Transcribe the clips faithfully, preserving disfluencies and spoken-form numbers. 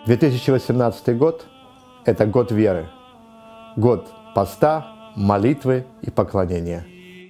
две тысячи восемнадцатый год – это год веры, год поста, молитвы и поклонения.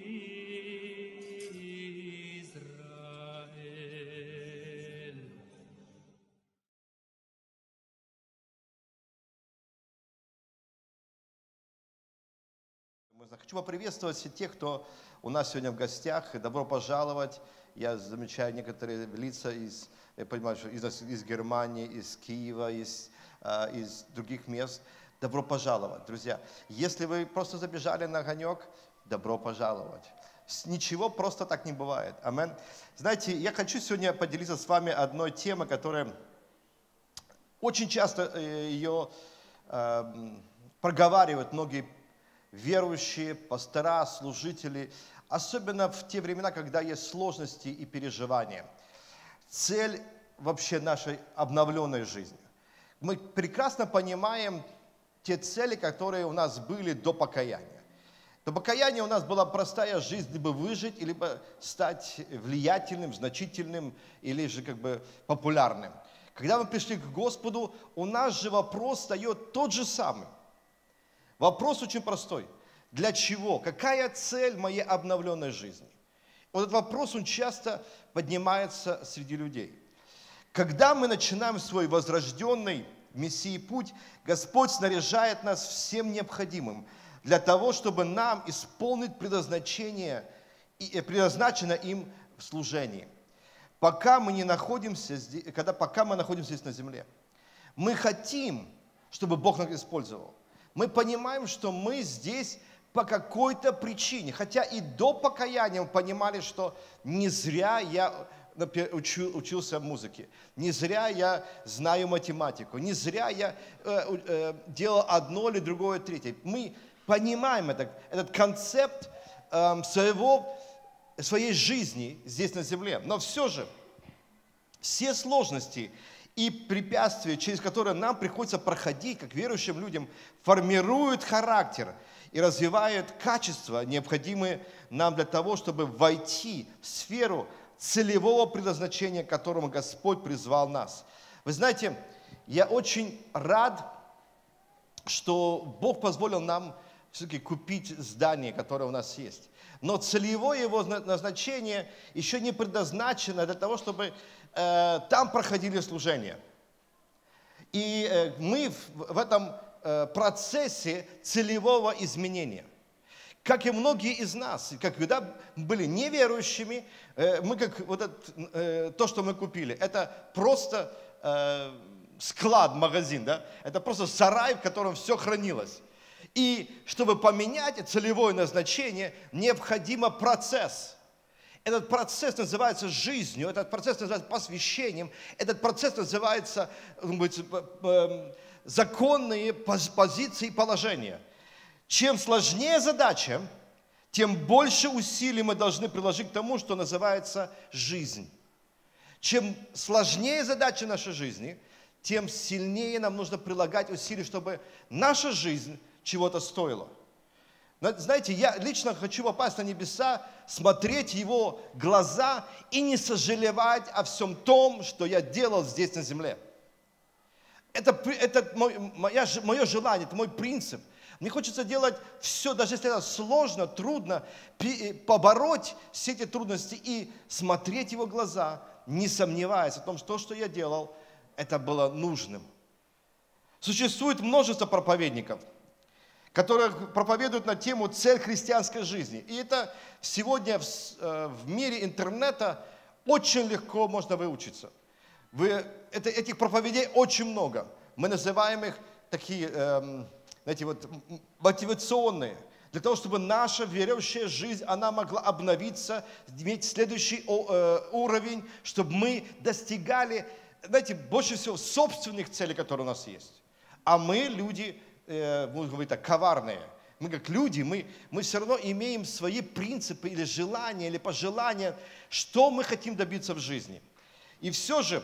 Хочу поприветствовать всех тех, кто у нас сегодня в гостях. Добро пожаловать. Я замечаю некоторые лица из, я понимаю, что из, из Германии, из Киева, из, э, из других мест. Добро пожаловать, друзья. Если вы просто забежали на огонек, добро пожаловать. Ничего просто так не бывает. Амин. Знаете, я хочу сегодня поделиться с вами одной темой, которая очень часто ее э, проговаривают многие верующие, пастора, служители, особенно в те времена, когда есть сложности и переживания. Цель вообще нашей обновленной жизни. Мы прекрасно понимаем те цели, которые у нас были до покаяния. До покаяния у нас была простая жизнь, либо выжить, либо стать влиятельным, значительным, или же как бы популярным. Когда мы пришли к Господу, у нас же вопрос встает тот же самый. Вопрос очень простой. Для чего? Какая цель моей обновленной жизни? Вот этот вопрос, он часто поднимается среди людей. Когда мы начинаем свой возрожденный Мессии путь, Господь снаряжает нас всем необходимым для того, чтобы нам исполнить предназначение, предназначено им в служении. Пока мы не находимся здесь, когда, пока мы находимся здесь на земле, мы хотим, чтобы Бог нас использовал. Мы понимаем, что мы здесь по какой-то причине. Хотя и до покаяния мы понимали, что не зря я учу, учился музыке, не зря я знаю математику, не зря я э, э, делал одно или другое, третье. Мы понимаем это, этот концепт э, своего, своей жизни здесь на земле. Но все же все сложности и препятствия, через которые нам приходится проходить, как верующим людям, формируют характер и развивают качества, необходимые нам для того, чтобы войти в сферу целевого предназначения, к которому Господь призвал нас. Вы знаете, я очень рад, что Бог позволил нам все-таки купить здание, которое у нас есть. Но целевое его назначение еще не предназначено для того, чтобы э, там проходили служения. И э, мы в, в этом э, процессе целевого изменения. Как и многие из нас, как когда были неверующими, э, мы как вот это, э, то, что мы купили, это просто э, склад, магазин, да? Это просто сарай, в котором все хранилось. И чтобы поменять целевое назначение, необходим процесс. Этот процесс называется жизнью, этот процесс называется посвящением, этот процесс называется быть, законные позиции и положения. Чем сложнее задача, тем больше усилий мы должны приложить к тому, что называется жизнь. Чем сложнее задача нашей жизни, тем сильнее нам нужно прилагать усилия, чтобы наша жизнь чего-то стоило. Знаете, я лично хочу попасть на небеса, смотреть Его глаза и не сожалевать о всем том, что я делал здесь на земле. Это, это мой, моя, мое желание, это мой принцип. Мне хочется делать все, даже если это сложно, трудно, побороть все эти трудности и смотреть Его глаза, не сомневаясь о том, что то, что я делал, это было нужным. Существует множество проповедников, которые проповедуют на тему «Цель христианской жизни». И это сегодня в, в мире интернета очень легко можно выучиться. Вы, это, этих проповедей очень много. Мы называем их такие, эм, знаете, вот, мотивационные. Для того, чтобы наша верующая жизнь, она могла обновиться, иметь следующий э, уровень, чтобы мы достигали, знаете, больше всего собственных целей, которые у нас есть. А мы, люди, можно говорить так, коварные. Мы как люди, мы, мы все равно имеем свои принципы или желания, или пожелания, что мы хотим добиться в жизни. И все же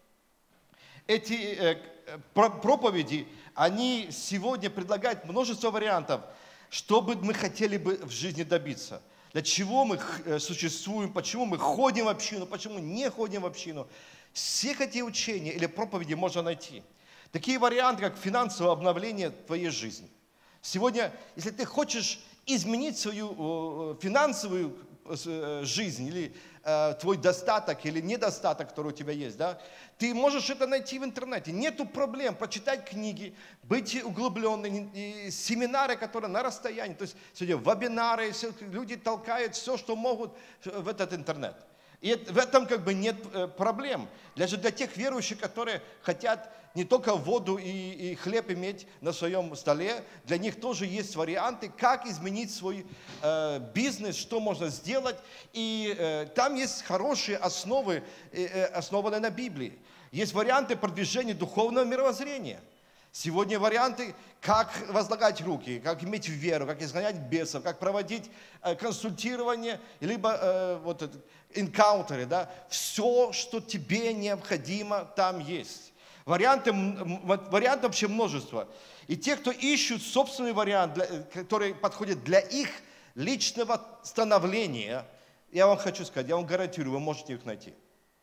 эти э, проповеди, они сегодня предлагают множество вариантов, что бы мы хотели бы в жизни добиться. Для чего мы существуем, почему мы ходим в общину, почему не ходим в общину. Всех эти учения или проповеди можно найти. Такие варианты, как финансовое обновление твоей жизни. Сегодня, если ты хочешь изменить свою финансовую жизнь или э, твой достаток или недостаток, который у тебя есть, да, ты можешь это найти в интернете. Нету проблем почитать книги, быть углубленным, семинары, которые на расстоянии. То есть сегодня вебинары, люди толкают все, что могут в этот интернет. И в этом как бы нет проблем. Даже для тех верующих, которые хотят не только воду и, и хлеб иметь на своем столе, для них тоже есть варианты, как изменить свой э, бизнес, что можно сделать. И э, там есть хорошие основы, э, основанные на Библии. Есть варианты продвижения духовного мировоззрения. Сегодня варианты, как возлагать руки, как иметь веру, как изгонять бесов, как проводить э, консультирование, либо э, вот, энкаунтеры. Да? Все, что тебе необходимо, там есть. Варианты, вариантов вообще множество. И те, кто ищут собственный вариант, для, который подходит для их личного становления, я вам хочу сказать, я вам гарантирую, вы можете их найти.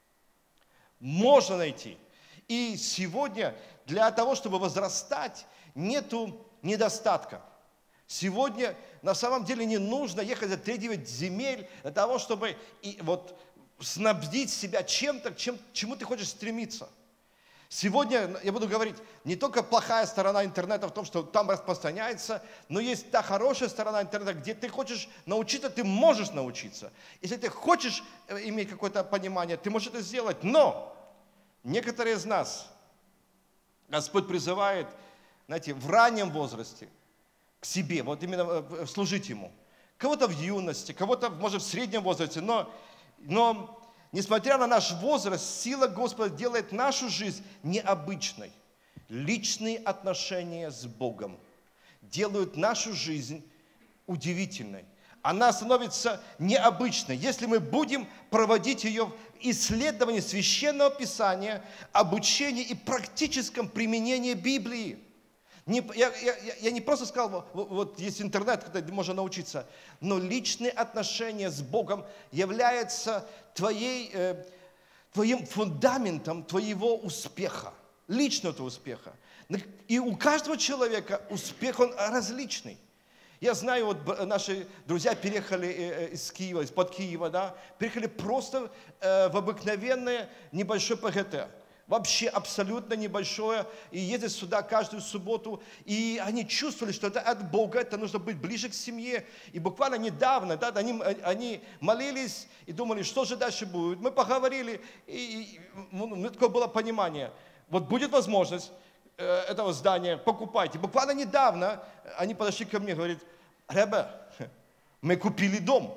Можно найти. И сегодня для того, чтобы возрастать, нету недостатка. Сегодня на самом деле не нужно ехать за три-девять земель для того, чтобы и вот снабдить себя чем-то, чем, к чему ты хочешь стремиться. Сегодня я буду говорить, не только плохая сторона интернета в том, что там распространяется, но есть та хорошая сторона интернета, где ты хочешь научиться, ты можешь научиться. Если ты хочешь иметь какое-то понимание, ты можешь это сделать. Но некоторые из нас Господь призывает, знаете, в раннем возрасте к себе, вот именно служить Ему. Кого-то в юности, кого-то, может, в среднем возрасте, но... но несмотря на наш возраст, сила Господа делает нашу жизнь необычной. Личные отношения с Богом делают нашу жизнь удивительной. Она становится необычной, если мы будем проводить ее в исследовании Священного Писания, обучении и практическом применении Библии. Не, я, я, я не просто сказал, вот, вот есть интернет, где можно научиться, но личные отношения с Богом являются твоей, э, твоим фундаментом твоего успеха, личного успеха. И у каждого человека успех, он различный. Я знаю, вот наши друзья переехали из Киева, из-под Киева, да, переехали просто э, в обыкновенное небольшое ПГТ. Вообще абсолютно небольшое, и ездят сюда каждую субботу, и они чувствовали, что это от Бога, это нужно быть ближе к семье. И буквально недавно, да, они, они молились и думали, что же дальше будет. Мы поговорили, и, и у меня такое было понимание, вот будет возможность э, этого здания, покупайте. Буквально недавно они подошли ко мне и говорят, Ребе, мы купили дом.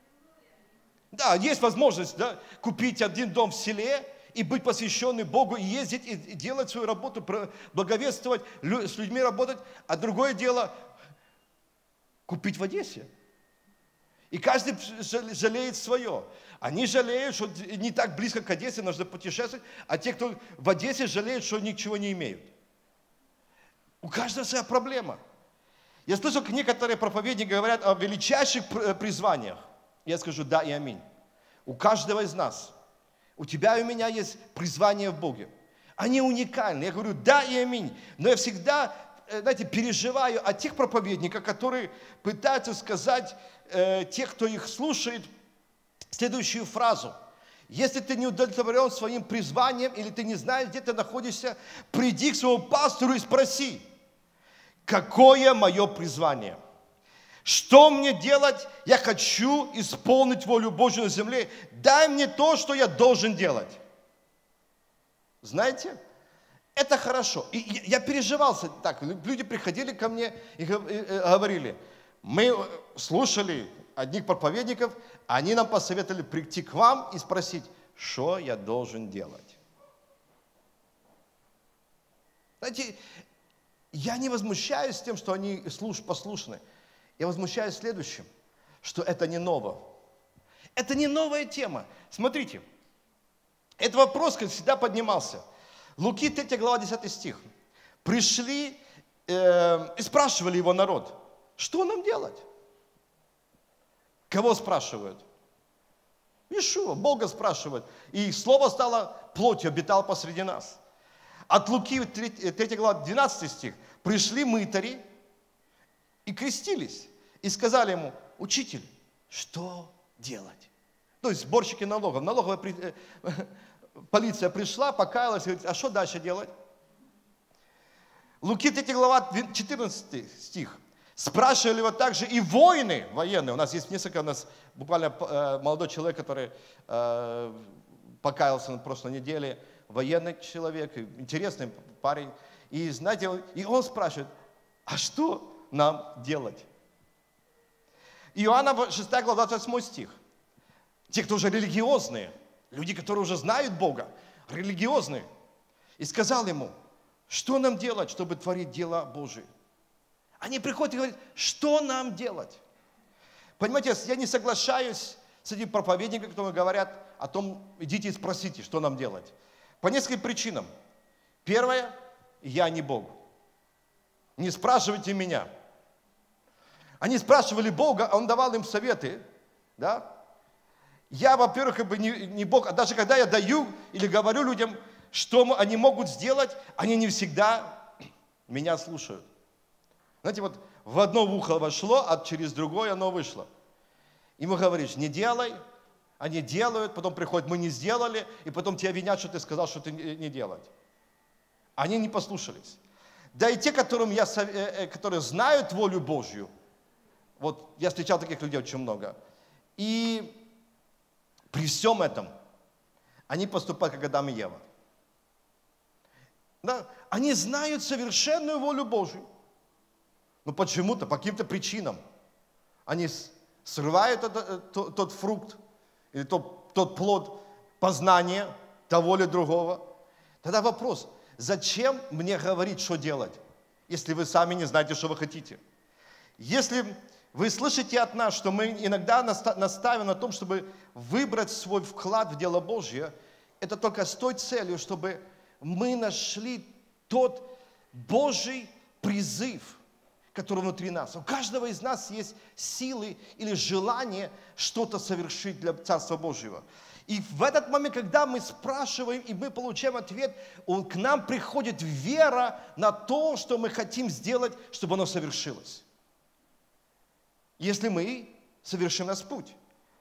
Да, есть возможность, да, купить один дом в селе, и быть посвященным Богу, и ездить, и делать свою работу, благовествовать, с людьми работать. А другое дело – купить в Одессе. И каждый жалеет свое. Они жалеют, что не так близко к Одессе, нужно путешествовать, а те, кто в Одессе, жалеют, что ничего не имеют. У каждого своя проблема. Я слышал, как некоторые проповедники говорят о величайших призваниях. Я скажу да и аминь. У каждого из нас. У тебя и у меня есть призвание в Боге. Они уникальны. Я говорю, да и аминь. Но я всегда, знаете, переживаю о тех проповедниках, которые пытаются сказать э, тех, кто их слушает, следующую фразу. Если ты не удовлетворен своим призванием, или ты не знаешь, где ты находишься, приди к своему пастору и спроси, какое мое призвание? Что мне делать? Я хочу исполнить волю Божью на земле. Дай мне то, что я должен делать. Знаете, это хорошо. И я переживался так. Люди приходили ко мне и говорили, мы слушали одних проповедников, они нам посоветовали прийти к вам и спросить, что я должен делать. Знаете, я не возмущаюсь тем, что они послушны. Я возмущаюсь следующим, что это не ново. Это не новая тема. Смотрите, этот вопрос всегда поднимался. Луки третья глава, десятый стих. Пришли э, и спрашивали его народ, что нам делать? Кого спрашивают? Иешуа, Бога спрашивают. И слово стало плотью, обитал посреди нас. от Луки, третья глава, двенадцатый стих, пришли мытари и крестились, и сказали ему: учитель, что делать? То есть сборщики налогов, налоговая полиция пришла, покаялась, говорит: а что дальше делать? Луки третья глава, четырнадцатый стих. Спрашивали его также и воины военные. У нас есть несколько, у нас буквально молодой человек, который э, покаялся на прошлой неделе, военный человек, интересный парень. И знаете, и он спрашивает: а что нам делать? Иоанна шестая глава, двадцать восьмой стих. Те, кто уже религиозные, люди, которые уже знают Бога, религиозные. И сказал ему: что нам делать, чтобы творить дела Божии? Они приходят и говорят: что нам делать? Понимаете, я не соглашаюсь с этими проповедниками, которые говорят о том: идите и спросите, что нам делать. По нескольким причинам. Первое: я не Бог. Не спрашивайте меня. Они спрашивали Бога, а Он давал им советы. Да? Я, во-первых, как бы не, не Бог, а даже когда я даю или говорю людям, что они могут сделать, они не всегда меня слушают. Знаете, вот в одно ухо вошло, а через другое оно вышло. Ему говоришь: не делай, они делают, потом приходят: мы не сделали, и потом тебя винят, что ты сказал, что ты не делать. Они не послушались. Да и те, которым я, которые знают волю Божью, вот я встречал таких людей очень много, и при всем этом они поступают, как Адам и Ева. Да? Они знают совершенную волю Божью. Но почему-то, по каким-то причинам, они срывают этот, тот, тот фрукт, или тот, тот плод познания того или другого. Тогда вопрос: зачем мне говорить, что делать, если вы сами не знаете, что вы хотите? Если вы слышите от нас, что мы иногда настаиваем на том, чтобы выбрать свой вклад в дело Божье, это только с той целью, чтобы мы нашли тот Божий призыв, который внутри нас. У каждого из нас есть силы или желание что-то совершить для Царства Божьего. И в этот момент, когда мы спрашиваем, и мы получаем ответ, он, к нам приходит вера на то, что мы хотим сделать, чтобы оно совершилось. Если мы совершим наш путь.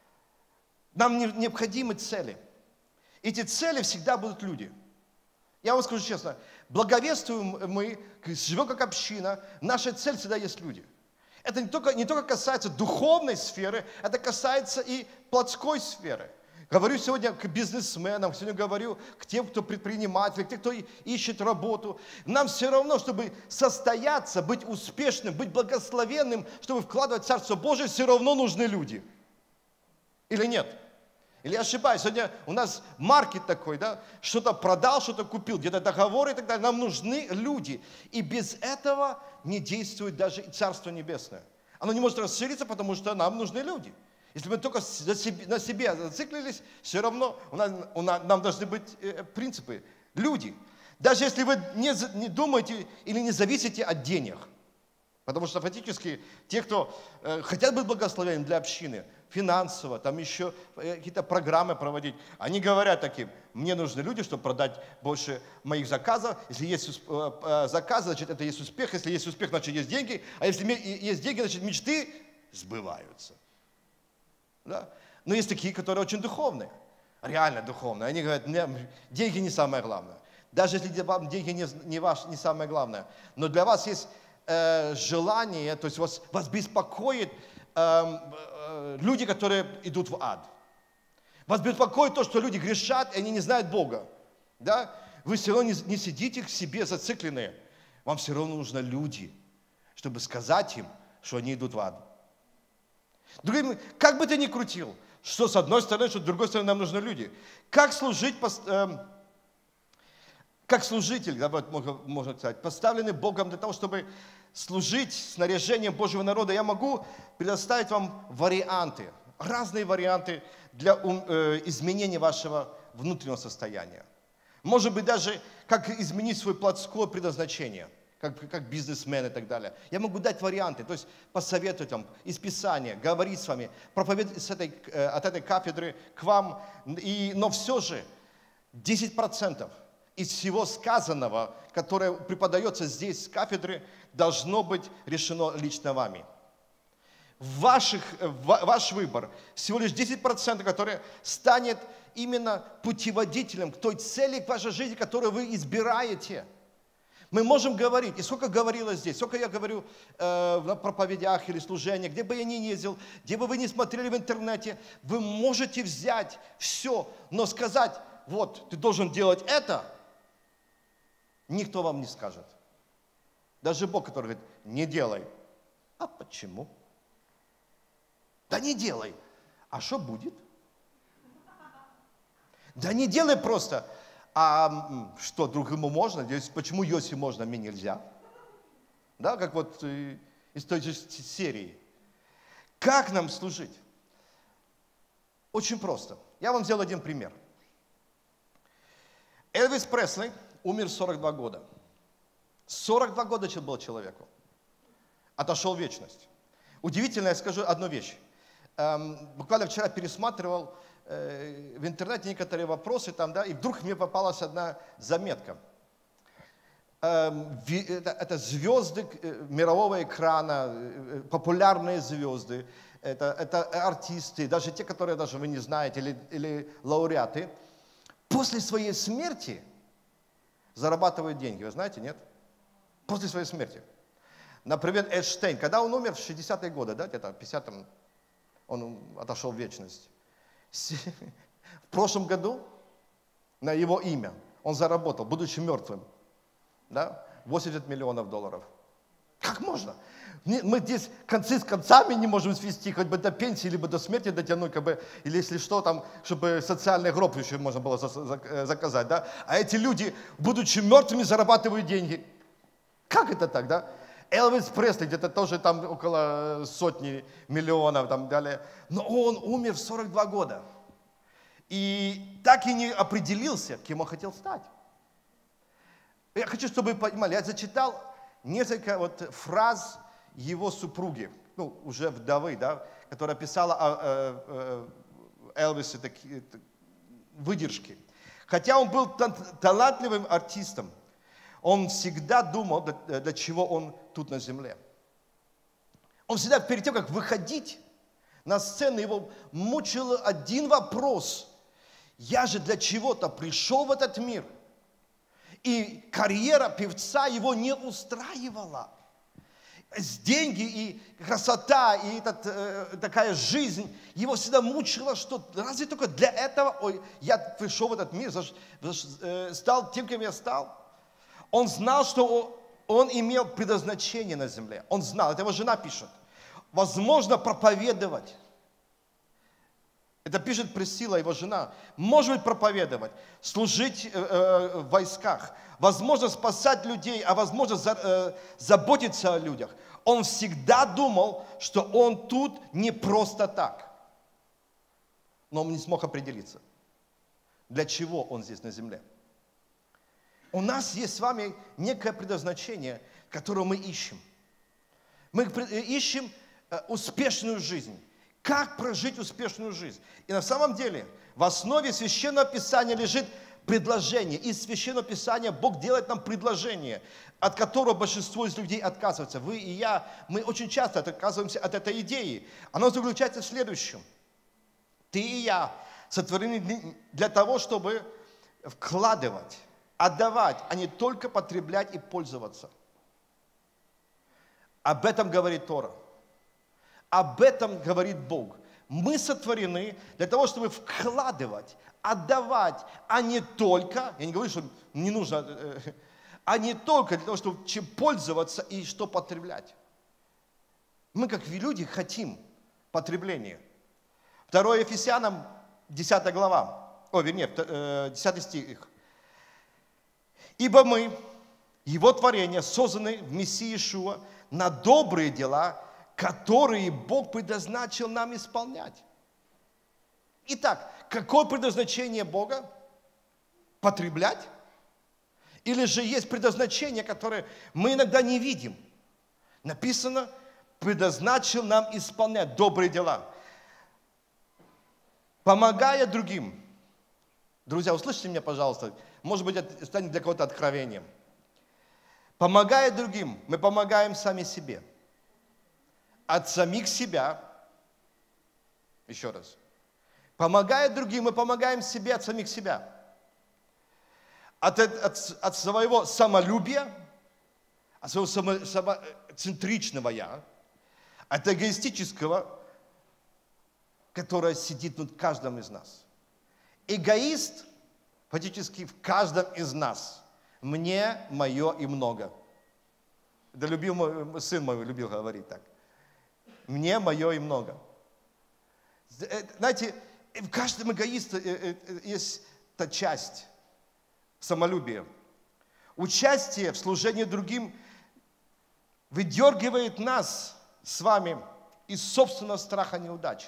Нам необходимы цели. Эти цели всегда будут люди. Я вам скажу честно, благовествуем мы, живем как община, наша цель всегда есть люди. Это не только, не только касается духовной сферы, это касается и плотской сферы. Говорю сегодня к бизнесменам, сегодня говорю к тем, кто предприниматель, к тем, кто ищет работу. Нам все равно, чтобы состояться, быть успешным, быть благословенным, чтобы вкладывать в Царство Божие, все равно нужны люди. Или нет? Или я ошибаюсь? Сегодня у нас маркет такой, да? Что-то продал, что-то купил, где-то договоры и так далее. Нам нужны люди. И без этого не действует даже и Царство Небесное. Оно не может расшириться, потому что нам нужны люди. Если мы только на себе зациклились, все равно у нас, у нас, нам должны быть э, принципы. Люди. Даже если вы не, не думаете или не зависите от денег. Потому что фактически те, кто э, хотят быть благословенными для общины, финансово, там еще э, какие-то программы проводить, они говорят таким: мне нужны люди, чтобы продать больше моих заказов. Если есть э, э, заказы, значит это есть успех. Если есть успех, значит есть деньги. А если есть деньги, значит мечты сбываются. Да? Но есть такие, которые очень духовные, реально духовные. Они говорят: деньги не самое главное. Даже если вам деньги не, не, ваш, не самое главное. Но для вас есть э, желание, то есть вас, вас беспокоит э, э, люди, которые идут в ад. Вас беспокоит то, что люди грешат, и они не знают Бога. Да? Вы все равно не, не сидите к себе зацикленные. Вам все равно нужны люди, чтобы сказать им, что они идут в ад. Другим, как бы ты ни крутил, что с одной стороны, что с другой стороны нам нужны люди. Как служить, э, как служитель, да, вот, можно сказать, поставленный Богом для того, чтобы служить снаряжением Божьего народа, я могу предоставить вам варианты, разные варианты для э, изменения вашего внутреннего состояния. Может быть, даже как изменить свое плотское предназначение. Как, как бизнесмен и так далее. Я могу дать варианты, то есть посоветовать вам из Писания, говорить с вами, проповедовать с этой, от этой кафедры к вам. И, но все же десять процентов из всего сказанного, которое преподается здесь с кафедры, должно быть решено лично вами. Ваших, ваш выбор всего лишь десять процентов, который станет именно путеводителем к той цели в вашей жизни, которую вы избираете. Мы можем говорить, и сколько говорилось здесь, сколько я говорю э, на проповедях или служениях, где бы я ни ездил, где бы вы ни смотрели в интернете, вы можете взять все, но сказать, вот, ты должен делать это, никто вам не скажет. Даже Бог, который говорит, не делай. А почему? Да не делай. А что будет? Да не делай просто. А что, другому можно? Почему Йоси можно, а мне нельзя? Да, как вот из той же серии. Как нам служить? Очень просто. Я вам взял один пример. Элвис Пресли умер в сорок два года. сорок два года был человеку. Отошел в вечность. Удивительно, я скажу одну вещь. Эм, буквально вчера пересматривал э, в интернете некоторые вопросы, там, да, и вдруг мне попалась одна заметка. Эм, ви, это, это звезды э, мирового экрана, э, популярные звезды, это, это артисты, даже те, которые даже вы не знаете, или, или лауреаты, после своей смерти зарабатывают деньги. Вы знаете, нет? После своей смерти. Например, Эйнштейн, когда он умер в шестидесятые годы, да, где-то в пятидесятом, он отошел в вечность. В прошлом году на его имя он заработал, будучи мертвым, да, восемьдесят миллионов долларов. Как можно? Мы здесь концы с концами не можем свести, хоть бы до пенсии, либо до смерти дотянуть, как бы, или если что, там, чтобы социальный гроб еще можно было заказать, да? А эти люди, будучи мертвыми, зарабатывают деньги. Как это так, да? Элвис Пресли, где-то тоже там около сотни миллионов, там далее. Но он умер в сорок два года. И так и не определился, кем он хотел стать. Я хочу, чтобы вы понимали, я зачитал несколько вот фраз его супруги, ну, уже вдовы, да, которая писала о, о, о Элвисе такие выдержки. Хотя он был талантливым артистом, он всегда думал, для, для чего он тут на земле. Он всегда перед тем, как выходить на сцену, его мучил один вопрос. Я же для чего-то пришел в этот мир. И карьера певца его не устраивала. Деньги и красота, и этот, э, такая жизнь его всегда мучила, что разве только для этого ой, я пришел в этот мир, заш, заш, э, стал тем, кем я стал. Он знал, что он, он имел предназначение на земле. Он знал, это его жена пишет. Возможно, проповедовать. Это пишет Присцилла, его жена. Может быть, проповедовать, служить э, э, в войсках, возможно, спасать людей, а возможно, за, э, заботиться о людях. Он всегда думал, что он тут не просто так. Но он не смог определиться, для чего он здесь на земле. У нас есть с вами некое предназначение, которое мы ищем. Мы ищем успешную жизнь. Как прожить успешную жизнь? И на самом деле в основе Священного Писания лежит предложение. Из Священного Писания Бог делает нам предложение, от которого большинство из людей отказывается. Вы и я, мы очень часто отказываемся от этой идеи. Оно заключается в следующем. Ты и я сотворены для того, чтобы вкладывать, отдавать, а не только потреблять и пользоваться. Об этом говорит Тора. Об этом говорит Бог. Мы сотворены для того, чтобы вкладывать, отдавать, а не только, я не говорю, что не нужно, а не только для того, чтобы чем пользоваться и что потреблять. Мы, как люди, хотим потребления. второе Ефесянам, десятая глава, о, вернее, десятый стих. «Ибо мы, Его творение, созданы в Мессии Иешуа на добрые дела, которые Бог предназначил нам исполнять». Итак, какое предназначение Бога? Потреблять? Или же есть предназначение, которое мы иногда не видим? Написано, предназначил нам исполнять добрые дела, помогая другим. Друзья, услышьте меня, пожалуйста. Может быть, это станет для кого-то откровением. Помогая другим, мы помогаем сами себе. От самих себя, еще раз, помогая другим, мы помогаем себе от самих себя. От, от, от своего самолюбия, от своего само, самоцентричного «я», от эгоистического, которое сидит над каждым из нас. Эгоист фактически в каждом из нас. Мне, мое и много. Да любимый, сын мой любил говорить так. Мне, мое и много. Знаете, в каждом эгоисте есть та часть самолюбия. Участие в служении другим выдергивает нас с вами из собственного страха неудач.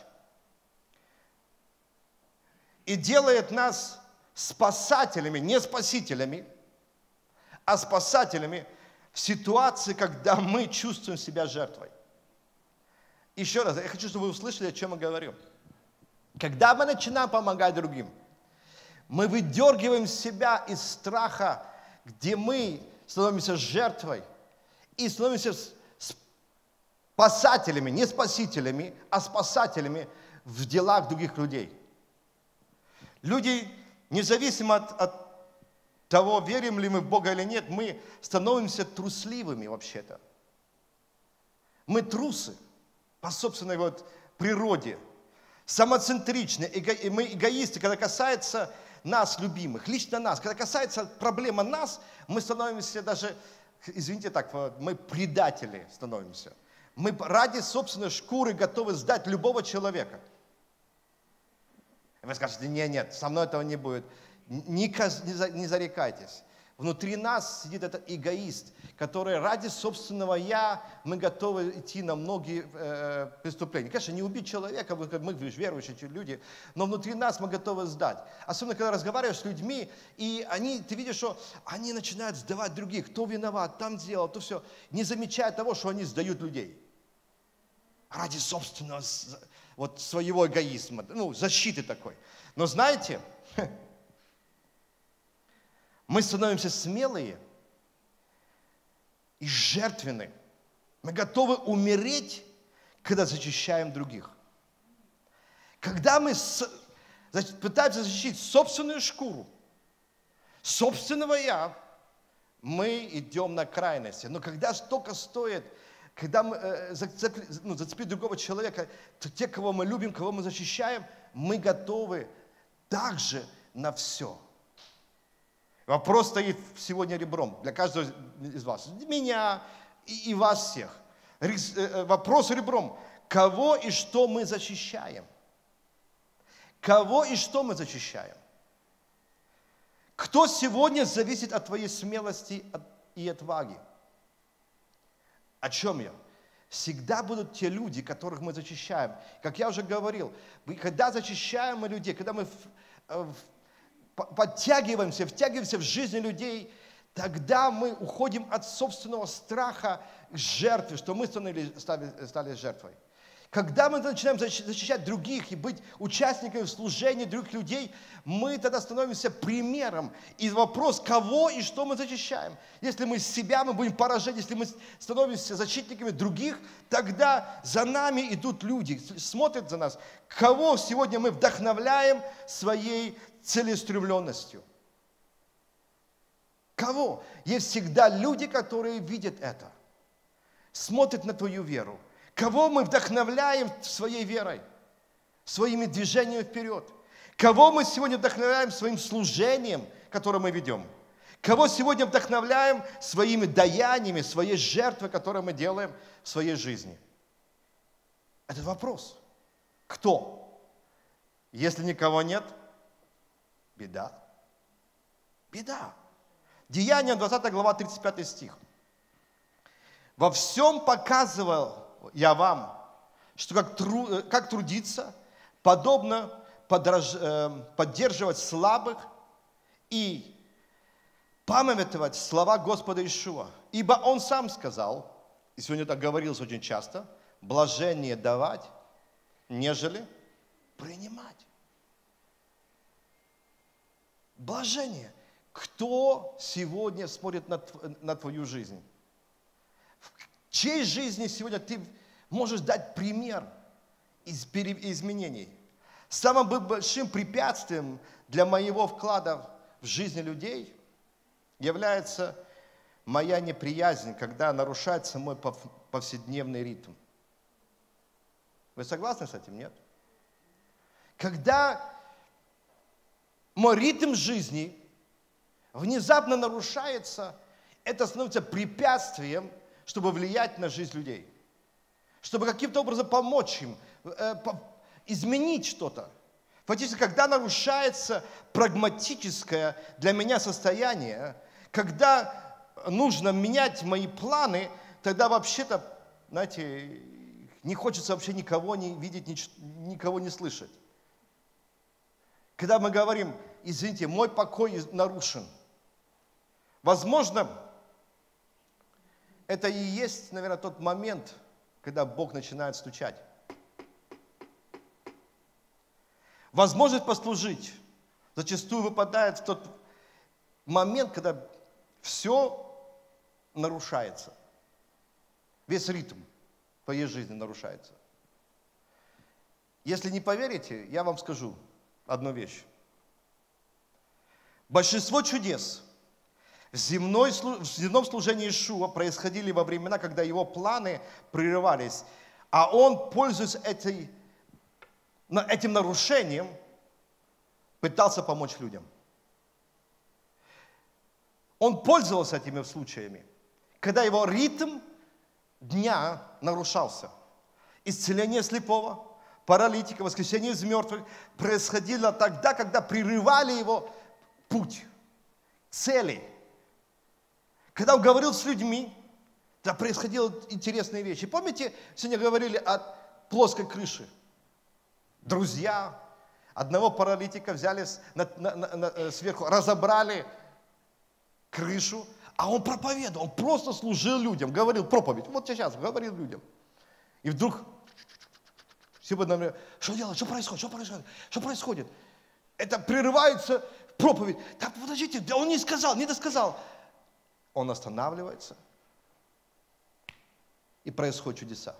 И делает нас спасателями, не спасителями, а спасателями в ситуации, когда мы чувствуем себя жертвой. Еще раз, я хочу, чтобы вы услышали, о чем я говорю. Когда мы начинаем помогать другим, мы выдергиваем себя из страха, где мы становимся жертвой, и становимся спасателями, не спасителями, а спасателями в делах других людей. Люди, независимо от, от того, верим ли мы в Бога или нет, мы становимся трусливыми вообще-то. Мы трусы по собственной вот природе, самоцентричны, эго, мы эгоисты, когда касается нас, любимых, лично нас, когда касается проблемы нас, мы становимся даже, извините так, мы предатели становимся. Мы ради собственной шкуры готовы сдать любого человека. И вы скажете, нет, нет, со мной этого не будет. Не, не зарекайтесь. Внутри нас сидит этот эгоист, который ради собственного «я» мы готовы идти на многие э, преступления. Конечно, не убить человека, мы, мы верующие люди, но внутри нас мы готовы сдать. Особенно, когда разговариваешь с людьми, и они, ты видишь, что они начинают сдавать других. Кто виноват, там делал, то все. Не замечая того, что они сдают людей. Ради собственного, вот, своего эгоизма, ну, защиты такой. Но знаете, мы становимся смелые и жертвенны. Мы готовы умереть, когда защищаем других. Когда мы пытаемся защитить собственную шкуру, собственного «я», мы идем на крайности. Но когда только стоит, когда мы э, зацепили, ну, зацепить другого человека, то те, кого мы любим, кого мы защищаем, мы готовы также на все. Вопрос стоит сегодня ребром для каждого из вас. Меня и, и вас всех. Вопрос ребром. Кого и что мы защищаем? Кого и что мы защищаем? Кто сегодня зависит от твоей смелости и отваги? О чем я? Всегда будут те люди, которых мы защищаем. Как я уже говорил, когда защищаем мы людей, когда мы подтягиваемся, втягиваемся в жизнь людей, тогда мы уходим от собственного страха к жертве, что мы стали, стали, стали жертвой. Когда мы начинаем защищать других и быть участниками в служении других людей, мы тогда становимся примером. И вопрос, кого и что мы защищаем. Если мы себя, мы будем поражать. Если мы становимся защитниками других, тогда за нами идут люди, смотрят за нас. Кого сегодня мы вдохновляем своей целеустремленностью? Кого? Есть всегда люди, которые видят это, смотрят на твою веру. Кого мы вдохновляем своей верой, своими движениями вперед? Кого мы сегодня вдохновляем своим служением, которое мы ведем? Кого сегодня вдохновляем своими даяниями, своей жертвой, которую мы делаем в своей жизни? Это вопрос. Кто? Если никого нет, беда. Беда. Деяния, двадцатая глава, тридцать пятый стих. «Во всем показывал я вам, что как, тру, как трудиться, подобно подраж, э, поддерживать слабых и памятовать слова Господа Иешуа. Ибо Он сам сказал, и сегодня так говорилось очень часто, блажение давать, нежели принимать». Блажение. кто сегодня смотрит на, на твою жизнь? В чьей жизни сегодня ты можешь дать пример из изменений? Самым большим препятствием для моего вклада в жизнь людей является моя неприязнь, когда нарушается мой повседневный ритм. Вы согласны с этим, нет? Когда мой ритм жизни внезапно нарушается, это становится препятствием, чтобы влиять на жизнь людей, чтобы каким-то образом помочь им, э, по, изменить что-то. Фактически, когда нарушается прагматическое для меня состояние, когда нужно менять мои планы, тогда вообще-то, знаете, не хочется вообще никого не видеть, никого не слышать. Когда мы говорим, извините, мой покой нарушен, возможно, это и есть, наверное, тот момент, когда Бог начинает стучать. Возможность послужить зачастую выпадает в тот момент, когда все нарушается. Весь ритм твоей жизни нарушается. Если не поверите, я вам скажу одну вещь. Большинство чудес в, земной, в земном служении Иешуа происходили во времена, когда его планы прерывались, а он, пользуясь этой, этим нарушением, пытался помочь людям. Он пользовался этими случаями, когда его ритм дня нарушался. Исцеление слепого, паралитика, воскресение из мертвых происходило тогда, когда прерывали его путь, цели. Когда он говорил с людьми, то происходили интересные вещи. Помните, сегодня говорили о плоской крыше? Друзья одного паралитика взяли на, на, на, на, сверху, разобрали крышу, а он проповедовал, он просто служил людям, говорил проповедь. Вот сейчас говорил людям. И вдруг все бы нам, что делать, что происходит, что происходит, что происходит? Это прерывается проповедь. Так, подождите, да он не сказал, не досказал. Он останавливается, и происходят чудеса.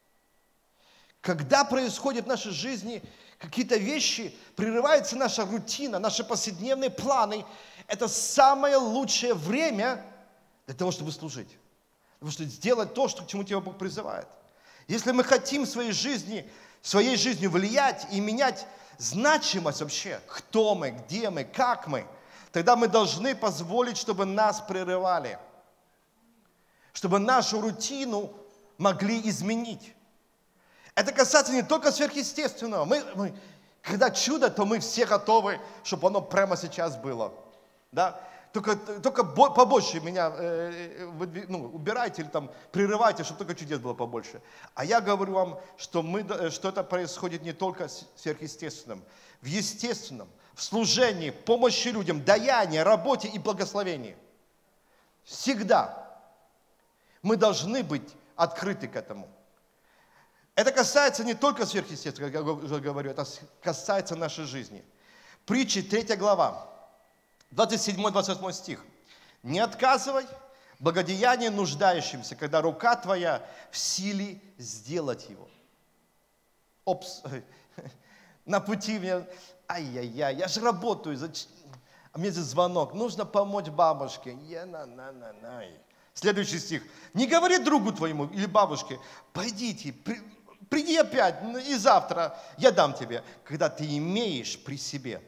Когда происходят в нашей жизни какие-то вещи, прерывается наша рутина, наши повседневные планы, это самое лучшее время для того, чтобы служить. Для того, чтобы сделать то, что, к чему тебя Бог призывает. Если мы хотим в своей жизни, своей жизнью влиять и менять значимость вообще, кто мы, где мы, как мы, тогда мы должны позволить, чтобы нас прерывали, чтобы нашу рутину могли изменить. Это касается не только сверхъестественного. Мы, мы, когда чудо, то мы все готовы, чтобы оно прямо сейчас было. Да? Только, только побольше меня э, вы, ну, убирайте или там прерывайте, чтобы только чудес было побольше. А я говорю вам, что, мы, что это происходит не только в сверхъестественном, в естественном, в служении, помощи людям, даянии, работе и благословении. Всегда мы должны быть открыты к этому. Это касается не только сверхъестественного, как я уже говорю, это касается нашей жизни. Притчи, третья глава, двадцать седьмой двадцать восьмой стих. «Не отказывай благодеяние нуждающимся, когда рука твоя в силе сделать его». Опс, на пути мне, ай-яй-яй, я же работаю, а мне здесь звонок, нужно помочь бабушке. Я-на-на-на-на. Следующий стих. «Не говори другу твоему или бабушке, пойдите, при, приди опять, и завтра я дам тебе, когда ты имеешь при себе».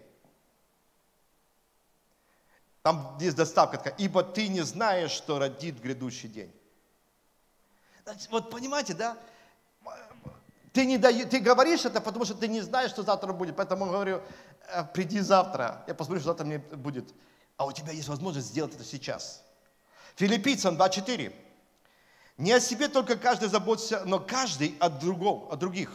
Там есть доставка такая, «Ибо ты не знаешь, что родит грядущий день». Значит, вот понимаете, да? Ты, не даешь, ты говоришь это, потому что ты не знаешь, что завтра будет. Поэтому я говорю, приди завтра, я посмотрю, что завтра мне будет. А у тебя есть возможность сделать это сейчас. Филиппийцам два четыре. «Не о себе только каждый заботится, но каждый о другом, о других».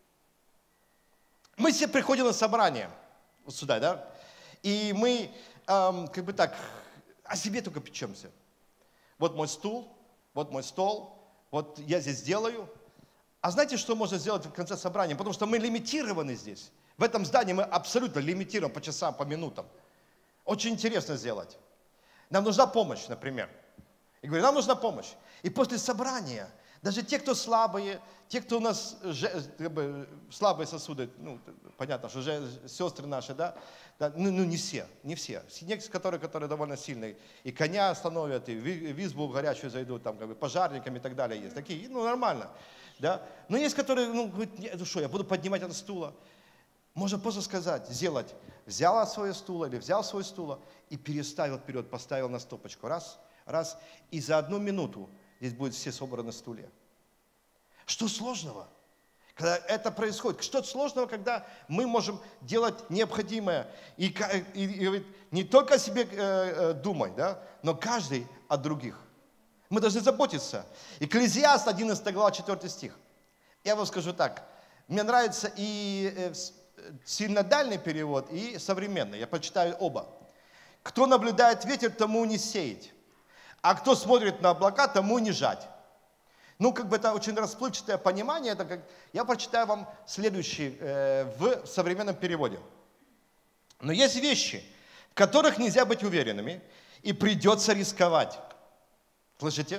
Мы все приходим на собрание, вот сюда, да? И мы, эм, как бы так, о себе только печемся. Вот мой стул, вот мой стол, вот я здесь делаю. А знаете, что можно сделать в конце собрания? Потому что мы лимитированы здесь. В этом здании мы абсолютно лимитированы по часам, по минутам. Очень интересно сделать. Нам нужна помощь, например. И говорю, нам нужна помощь. И после собрания, даже те, кто слабые, те, кто у нас как бы, слабые сосуды, ну, понятно, что же, сестры наши, да, да ну, ну не все, не все. Некоторые, которые довольно сильные, и коня остановят, и в избу горячую зайдут, там, как бы, пожарниками и так далее есть. Такие, ну, нормально, да. Но есть, которые, ну, говорят, ну что, я буду поднимать от стула. Можно просто сказать, сделать, взял свое стуло или взял свой стул и переставил вперед, поставил на стопочку, раз, раз, и за одну минуту здесь будут все собраны стулья. Что сложного, когда это происходит? Что сложного, когда мы можем делать необходимое и, и, и не только о себе э, думать, да, но каждый о других. Мы должны заботиться. Экклезиаст, одиннадцатая глава, четвёртый стих. Я вам скажу так, мне нравится и э, синодальный перевод, и современный. Я прочитаю оба. Кто наблюдает ветер, тому не сеять, а кто смотрит на облака, тому не жать. Ну, как бы это очень расплывчатое понимание. Это как... Я прочитаю вам следующий э, в современном переводе. Но есть вещи, в которых нельзя быть уверенными, и придется рисковать. Слышите?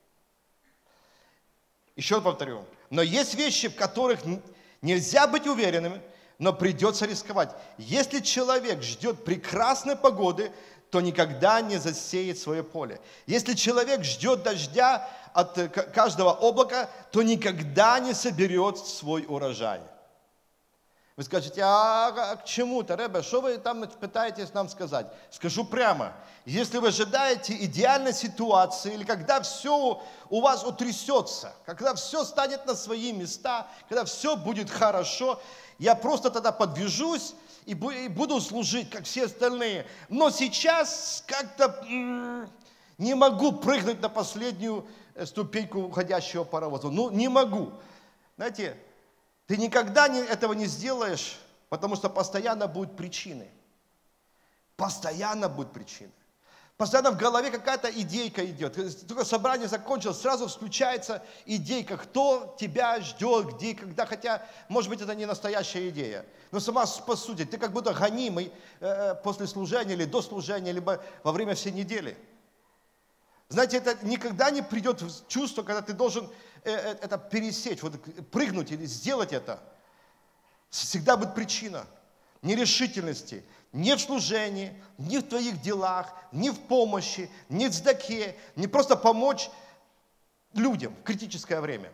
Еще повторю. Но есть вещи, в которых нельзя быть уверенными, но придется рисковать. Если человек ждет прекрасной погоды, то никогда не засеет свое поле. Если человек ждет дождя от каждого облака, то никогда не соберет свой урожай. Вы скажете, а к чему-то, Ребе, что вы там пытаетесь нам сказать? Скажу прямо, если вы ожидаете идеальной ситуации, или когда все у вас утрясется, когда все станет на свои места, когда все будет хорошо, я просто тогда подвяжусь и буду служить, как все остальные. Но сейчас как-то не могу прыгнуть на последнюю ступеньку уходящего паровоза. Ну, не могу. Знаете, ты никогда не, этого не сделаешь, потому что постоянно будут причины. Постоянно будут причины. Постоянно в голове какая-то идейка идет. Только собрание закончилось, сразу включается идейка, кто тебя ждет, где, когда. Хотя, может быть, это не настоящая идея. Но сама по сути, ты как будто гонимый э, после служения или до служения, либо во время всей недели. Знаете, это никогда не придет в чувство, когда ты должен э, э, это пересечь, вот, прыгнуть или сделать это. Всегда будет причина нерешительности. Не в служении, не в твоих делах, не в помощи, не в цдаке, не просто помочь людям в критическое время.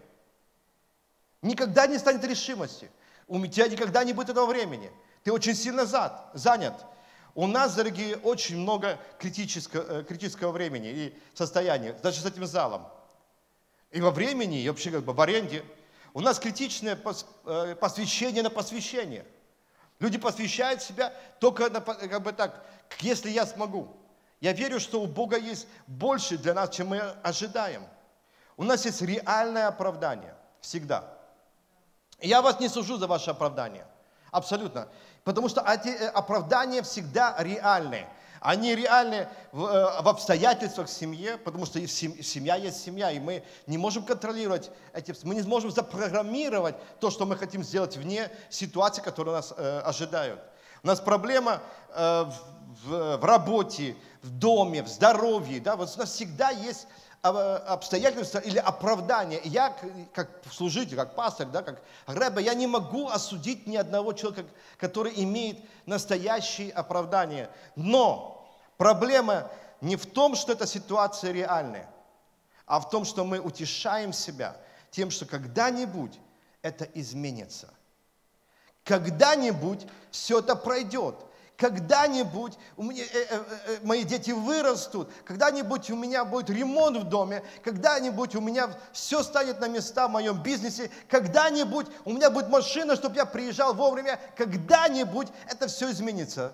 Никогда не станет решимости. У тебя никогда не будет этого времени. Ты очень сильно зад, занят. У нас, дорогие, очень много критического, критического времени и состояния, даже с этим залом. И во времени, и вообще как бы в аренде. У нас критичное посвящение на посвящение. Люди посвящают себя только на, как бы так, если я смогу. Я верю, что у Бога есть больше для нас, чем мы ожидаем. У нас есть реальное оправдание. Всегда. И я вас не сужу за ваше оправдание. Абсолютно. Потому что эти оправдания всегда реальные. Они реальны в, в обстоятельствах в семье, потому что семья есть семья, и мы не можем контролировать эти, мы не можем запрограммировать то, что мы хотим сделать вне ситуации, которые нас э, ожидают. У нас проблема э, в, в работе, в доме, в здоровье. Да? Вот у нас всегда есть обстоятельства или оправдания. Я, как служитель, как пастор, да, как Ребе, я не могу осудить ни одного человека, который имеет настоящее оправдание. Но проблема не в том, что эта ситуация реальная, а в том, что мы утешаем себя тем, что когда-нибудь это изменится. Когда-нибудь все это пройдет. Когда-нибудь у меня, э, э, э, мои дети вырастут, когда-нибудь у меня будет ремонт в доме, когда-нибудь у меня все станет на места в моем бизнесе, когда-нибудь у меня будет машина, чтобы я приезжал вовремя, когда-нибудь это все изменится.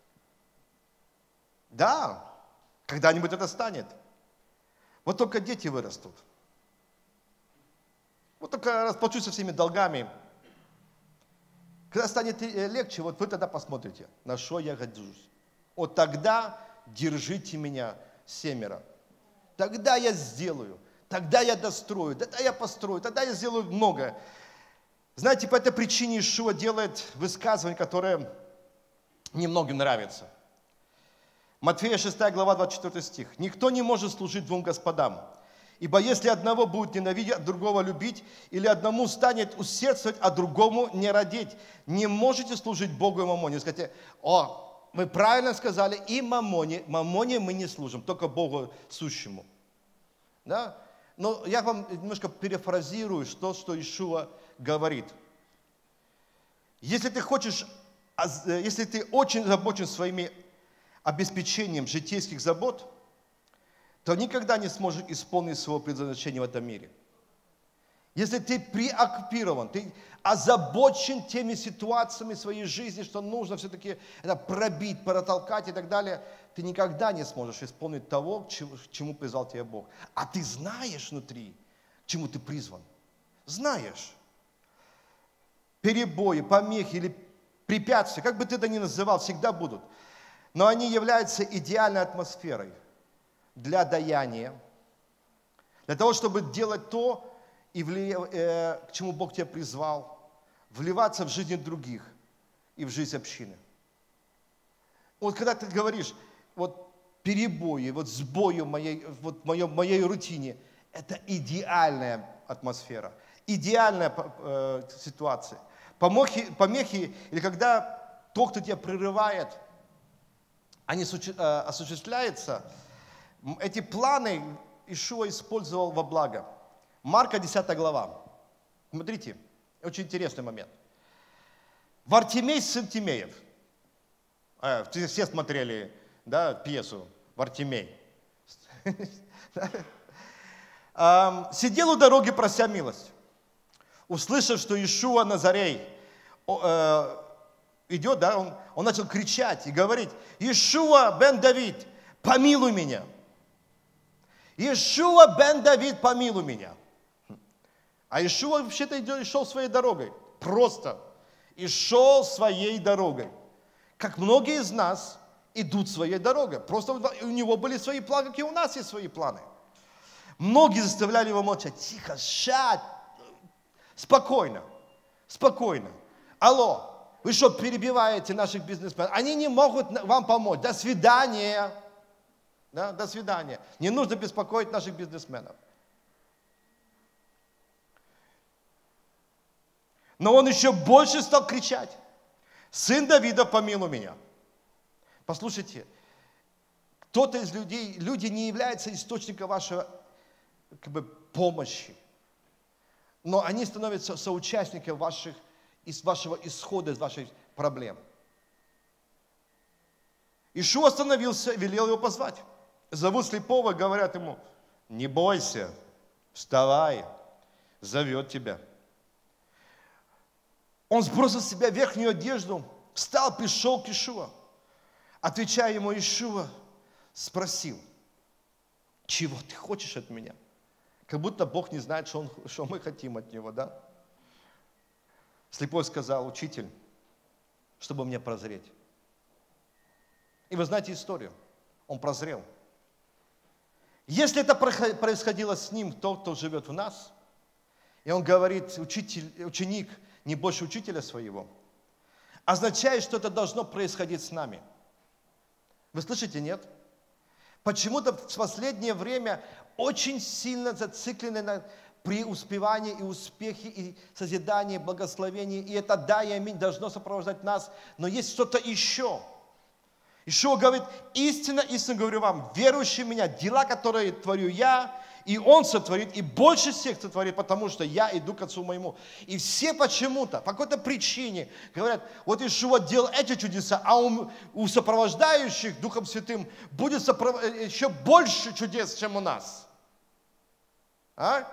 Да, когда-нибудь это станет. Вот только дети вырастут. Вот только расплачусь со всеми долгами. Когда станет легче, вот вы тогда посмотрите, на что я годюсь. Вот тогда держите меня семеро. Тогда я сделаю, тогда я дострою, тогда я построю, тогда я сделаю многое. Знаете, по этой причине Иешуа делает высказывание, которое немногим нравится. Матфея шестая глава, двадцать четвёртый стих. «Никто не может служить двум господам. Ибо если одного будет ненавидеть, а другого любить, или одному станет усердствовать, а другому не родить, не можете служить Богу и мамоне». Скажите, о, вы правильно сказали, и мамоне. Мамоне мы не служим, только Богу сущему. Да? Но я вам немножко перефразирую то, что Иешуа говорит. Если ты хочешь, если ты очень озабочен своими обеспечением житейских забот, то никогда не сможешь исполнить своего предназначения в этом мире. Если ты преоккупирован, ты озабочен теми ситуациями своей жизни, что нужно все-таки это пробить, протолкать и так далее, ты никогда не сможешь исполнить того, к чему призвал тебя Бог. А ты знаешь внутри, к чему ты призван. Знаешь. Перебои, помехи или препятствия, как бы ты это ни называл, всегда будут. Но они являются идеальной атмосферой для даяния, для того, чтобы делать то, и вли... э, к чему Бог тебя призвал, вливаться в жизнь других и в жизнь общины. Вот когда ты говоришь, вот перебои, вот сбои в моей, вот в моей, в моей рутине, это идеальная атмосфера, идеальная э, ситуация. Помехи, помехи, или когда то, кто тебя прерывает, они э, осуществляются, эти планы Иешуа использовал во благо. Марка десятая глава. Смотрите, очень интересный момент. Вартимей, сын Тимеев. Э, все смотрели, да, пьесу «Вартимей». Сидел у дороги, прося милость. Услышав, что Иешуа Назарей идет, да, он, он начал кричать и говорить: «Иешуа бен Давид, помилуй меня! Иешуа бен Давид, помилуй меня!» А Иешуа вообще-то идет и шел своей дорогой. Просто. И шел своей дорогой. Как многие из нас идут своей дорогой. Просто у него были свои планы, как и у нас есть свои планы. Многие заставляли его молчать. Тихо, шать. Спокойно. Спокойно. Алло, вы что, перебиваете наших бизнесменов? Они не могут вам помочь. До свидания. Да, до свидания. Не нужно беспокоить наших бизнесменов. Но он еще больше стал кричать: «Сын Давида, помилуй меня». Послушайте, кто-то из людей, люди не являются источником вашей как бы, помощи, но они становятся соучастниками ваших, из вашего исхода, из ваших проблем. Иешуа остановился, велел его позвать. Зовут слепого, говорят ему: «Не бойся, вставай, зовет тебя». Он сбросил с себя верхнюю одежду, встал, пришел к Иешуа. Отвечая ему, Иешуа спросил: «Чего ты хочешь от меня?» Как будто Бог не знает, что, он, что мы хотим от Него, да? Слепой сказал: «Учитель, чтобы мне прозреть». И вы знаете историю. Он прозрел. Если это происходило с ним, тот, кто живет в нас, и он говорит: учитель, ученик не больше учителя своего, означает, что это должно происходить с нами. Вы слышите, нет? Почему-то в последнее время очень сильно зациклены на преуспевании и успехе, и созидании, благословении. И это да и аминь должно сопровождать нас. Но есть что-то еще. Иешуа говорит: истинно, истинно говорю вам, верующий в меня, дела, которые творю я, и Он сотворит, и больше всех сотворит, потому что я иду к Отцу моему. И все почему-то, по какой-то причине говорят: вот Иешуа делал эти чудеса, а у, у сопровождающих Духом Святым будет сопров... еще больше чудес, чем у нас. А?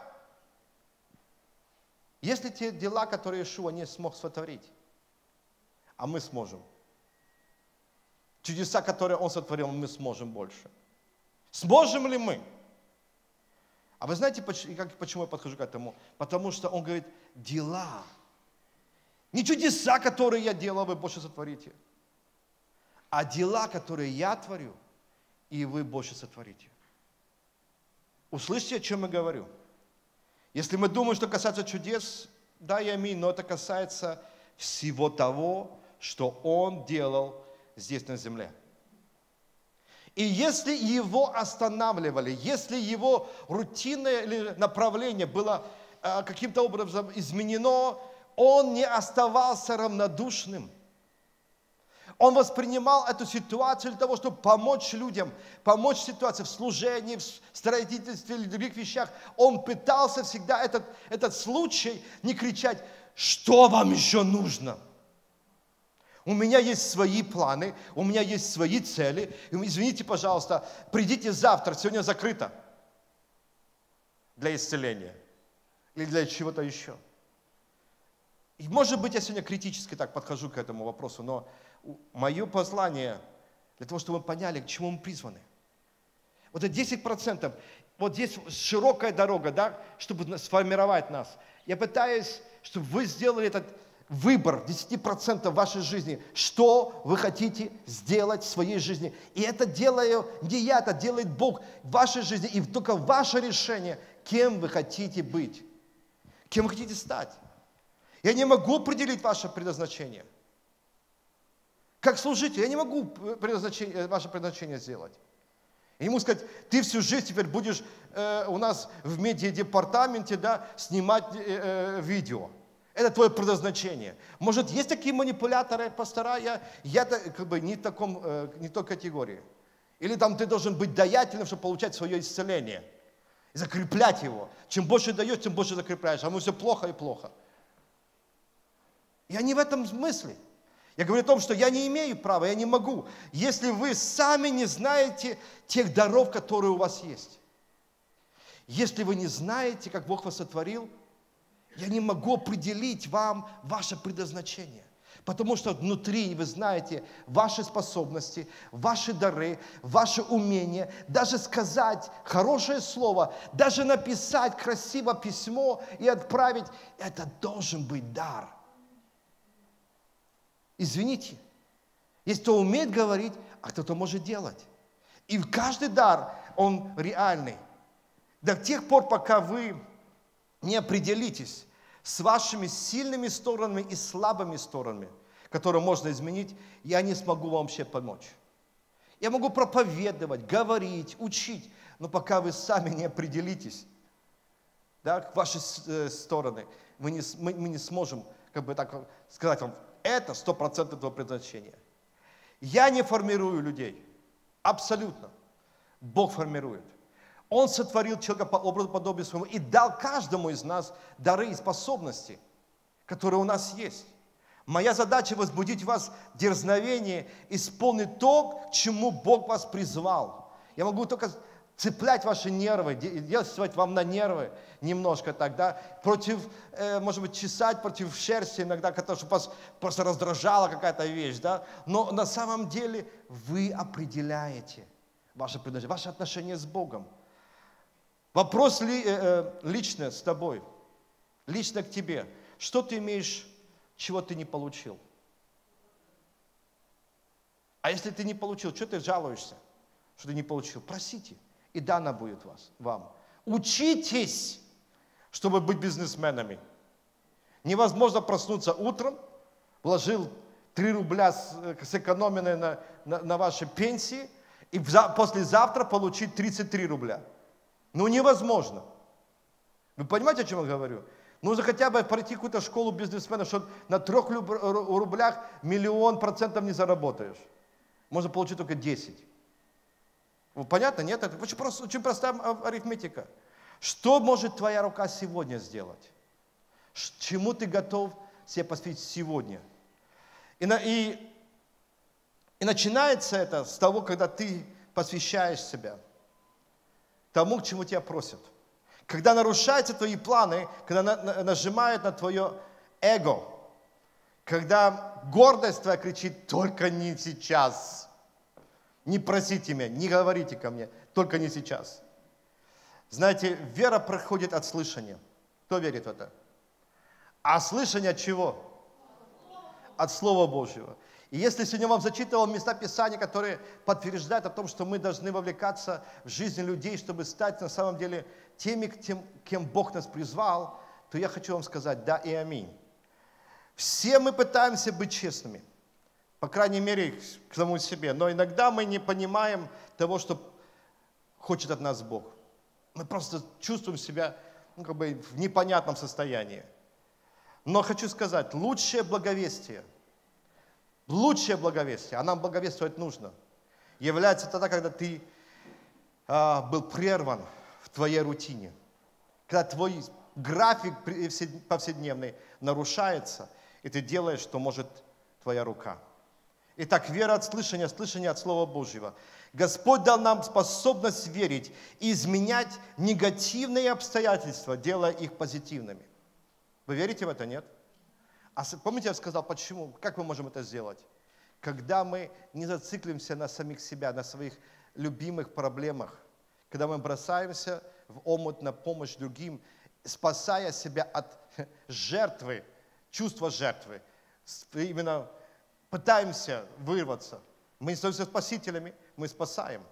Если те дела, которые Иешуа не смог сотворить, а мы сможем. Чудеса, которые Он сотворил, мы сможем больше. Сможем ли мы? А вы знаете, почему я подхожу к этому? Потому что Он говорит: дела. Не чудеса, которые я делал, вы больше сотворите. А дела, которые я творю, и вы больше сотворите. Услышите, о чем я говорю? Если мы думаем, что касается чудес, да и аминь, но это касается всего того, что Он делал здесь на земле. И если его останавливали, если его рутинное направление было каким-то образом изменено, он не оставался равнодушным. Он воспринимал эту ситуацию для того, чтобы помочь людям, помочь ситуации в служении, в строительстве или других вещах. Он пытался всегда этот, этот случай не кричать: что вам еще нужно? У меня есть свои планы, у меня есть свои цели. Извините, пожалуйста, придите завтра, сегодня закрыто для исцеления или для чего-то еще. И может быть, я сегодня критически так подхожу к этому вопросу, но мое послание для того, чтобы мы поняли, к чему мы призваны. Вот это десять процентов, вот здесь широкая дорога, да, чтобы сформировать нас. Я пытаюсь, чтобы вы сделали этот выбор десять процентов вашей жизни, что вы хотите сделать в своей жизни. И это делаю не я, это делает Бог в вашей жизни. И только ваше решение, кем вы хотите быть, кем вы хотите стать. Я не могу определить ваше предназначение. Как служитель, я не могу предназначение, ваше предназначение сделать. Я не могу сказать: ты всю жизнь теперь будешь э, у нас в медиадепартаменте, да, снимать э, э, видео. Это твое предназначение. Может, есть такие манипуляторы, пастора? Я, я как бы не в таком, э, не в той категории. Или там ты должен быть даятельным, чтобы получать свое исцеление. И закреплять его. Чем больше даешь, тем больше закрепляешь. А мы все плохо и плохо. Я не в этом смысле. Я говорю о том, что я не имею права, я не могу, если вы сами не знаете тех даров, которые у вас есть. Если вы не знаете, как Бог вас сотворил, я не могу определить вам ваше предназначение. Потому что внутри вы знаете ваши способности, ваши дары, ваши умения. Даже сказать хорошее слово, даже написать красиво письмо и отправить, это должен быть дар. Извините, есть кто умеет говорить, а кто-то может делать. И каждый дар, он реальный. До тех пор, пока вы не определитесь с вашими сильными сторонами и слабыми сторонами, которые можно изменить, я не смогу вам вообще помочь. Я могу проповедовать, говорить, учить, но пока вы сами не определитесь, да, к вашей стороны, мы не, мы, мы не сможем, как бы так сказать вам, это сто процентов твое предназначение. Я не формирую людей. Абсолютно. Бог формирует. Он сотворил человека по образу подобию своему и дал каждому из нас дары и способности, которые у нас есть. Моя задача возбудить в вас дерзновение, исполнить то, к чему Бог вас призвал. Я могу только цеплять ваши нервы, действовать вам на нервы немножко тогда, против, э, может быть, чесать против шерсти иногда, чтобы вас просто раздражала какая-то вещь, да? Но на самом деле вы определяете ваше предназначение, ваше отношение с Богом. Вопрос ли, э, лично с тобой, лично к тебе. Что ты имеешь, чего ты не получил? А если ты не получил, что ты жалуешься, что ты не получил? Просите. И дано будет вас, вам. Учитесь, чтобы быть бизнесменами. Невозможно проснуться утром, вложил три рубля сэкономленные на, на, на вашей пенсии, и послезавтра получить тридцать три рубля. Ну, невозможно. Вы понимаете, о чем я говорю? Нужно хотя бы пройти какую-то школу бизнесмена, что на трех рублях миллион процентов не заработаешь. Можно получить только десять. Понятно? Нет? Это очень, просто, очень простая арифметика. Что может твоя рука сегодня сделать? Чему ты готов себе посвятить сегодня? И, на, и, и начинается это с того, когда ты посвящаешь себя тому, к чему тебя просят. Когда нарушаются твои планы, когда на, на, нажимают на твое эго, когда гордость твоя кричит: только не сейчас. Не просите меня, не говорите ко мне, только не сейчас. Знаете, вера проходит от слышания. Кто верит в это? А слышание от чего? От Слова Божьего. И если сегодня вам зачитывал места Писания, которые подтверждают о том, что мы должны вовлекаться в жизнь людей, чтобы стать на самом деле теми, тем, кем Бог нас призвал, то я хочу вам сказать: да и аминь. Все мы пытаемся быть честными. По крайней мере, к самому себе. Но иногда мы не понимаем того, что хочет от нас Бог. Мы просто чувствуем себя ну, как бы в непонятном состоянии. Но хочу сказать, лучшее благовестие, лучшее благовестие, а нам благовествовать нужно, является тогда, когда ты а, был прерван в твоей рутине, когда твой график повседневный нарушается, и ты делаешь, что может твоя рука. Итак, вера от слышания, слышание от Слова Божьего. Господь дал нам способность верить и изменять негативные обстоятельства, делая их позитивными. Вы верите в это, нет? А помните, я сказал, почему? Как мы можем это сделать? Когда мы не зациклимся на самих себя, на своих любимых проблемах, когда мы бросаемся в омут на помощь другим, спасая себя от жертвы, чувства жертвы, именно пытаемся вырваться. Мы не становимся спасителями, мы спасаем.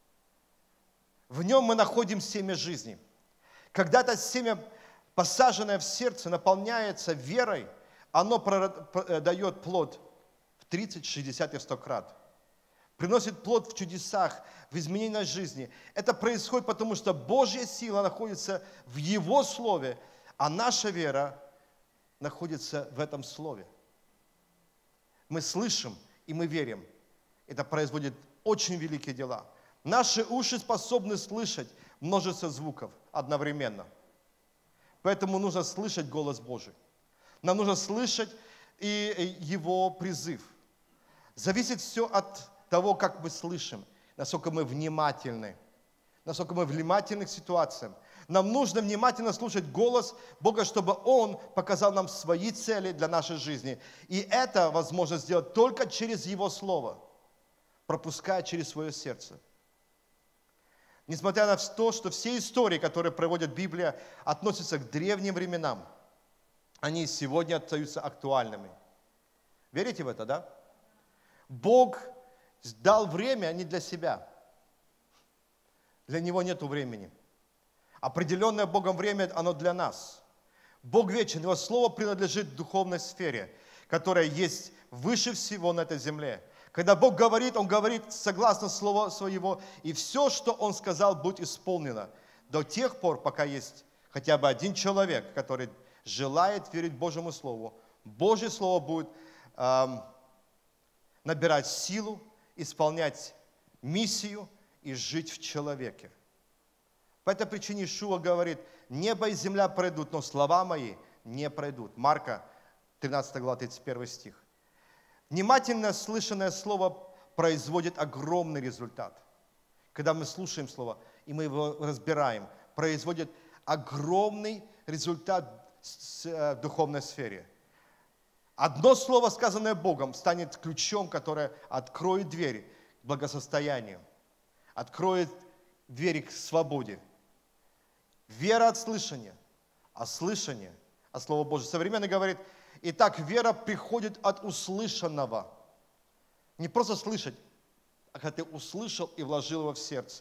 В нем мы находим семя жизни. Когда это семя, посаженное в сердце, наполняется верой, оно дает плод в тридцать, шестьдесят и сто крат. Приносит плод в чудесах, в изменении жизни. Это происходит потому, что Божья сила находится в Его Слове, а наша вера находится в этом Слове. Мы слышим и мы верим. Это производит очень великие дела. Наши уши способны слышать множество звуков одновременно. Поэтому нужно слышать голос Божий. Нам нужно слышать и Его призыв. Зависит все от того, как мы слышим, насколько мы внимательны, насколько мы внимательны к ситуациям. Нам нужно внимательно слушать голос Бога, чтобы Он показал нам свои цели для нашей жизни. И это возможно сделать только через Его Слово, пропуская через свое сердце. Несмотря на то, что все истории, которые проводит Библия, относятся к древним временам, они сегодня остаются актуальными. Верите в это, да? Бог дал время не для себя. Для Него нет времени. Определенное Богом время, оно для нас. Бог вечен, Его Слово принадлежит духовной сфере, которая есть выше всего на этой земле. Когда Бог говорит, Он говорит согласно Слова Своего, и все, что Он сказал, будет исполнено до тех пор, пока есть хотя бы один человек, который желает верить Божьему Слову. Божье Слово будет эм, набирать силу, исполнять миссию и жить в человеке. По этой причине Иешуа говорит, небо и земля пройдут, но слова мои не пройдут. Марка, тринадцатая глава, тридцать первый стих. Внимательно слышанное слово производит огромный результат. Когда мы слушаем слово, и мы его разбираем, производит огромный результат в духовной сфере. Одно слово, сказанное Богом, станет ключом, которое откроет дверь к благосостоянию, откроет двери к свободе. Вера от слышания, а слышание от Слова Божьего. Современный говорит, итак, вера приходит от услышанного. Не просто слышать, а когда ты услышал и вложил его в сердце.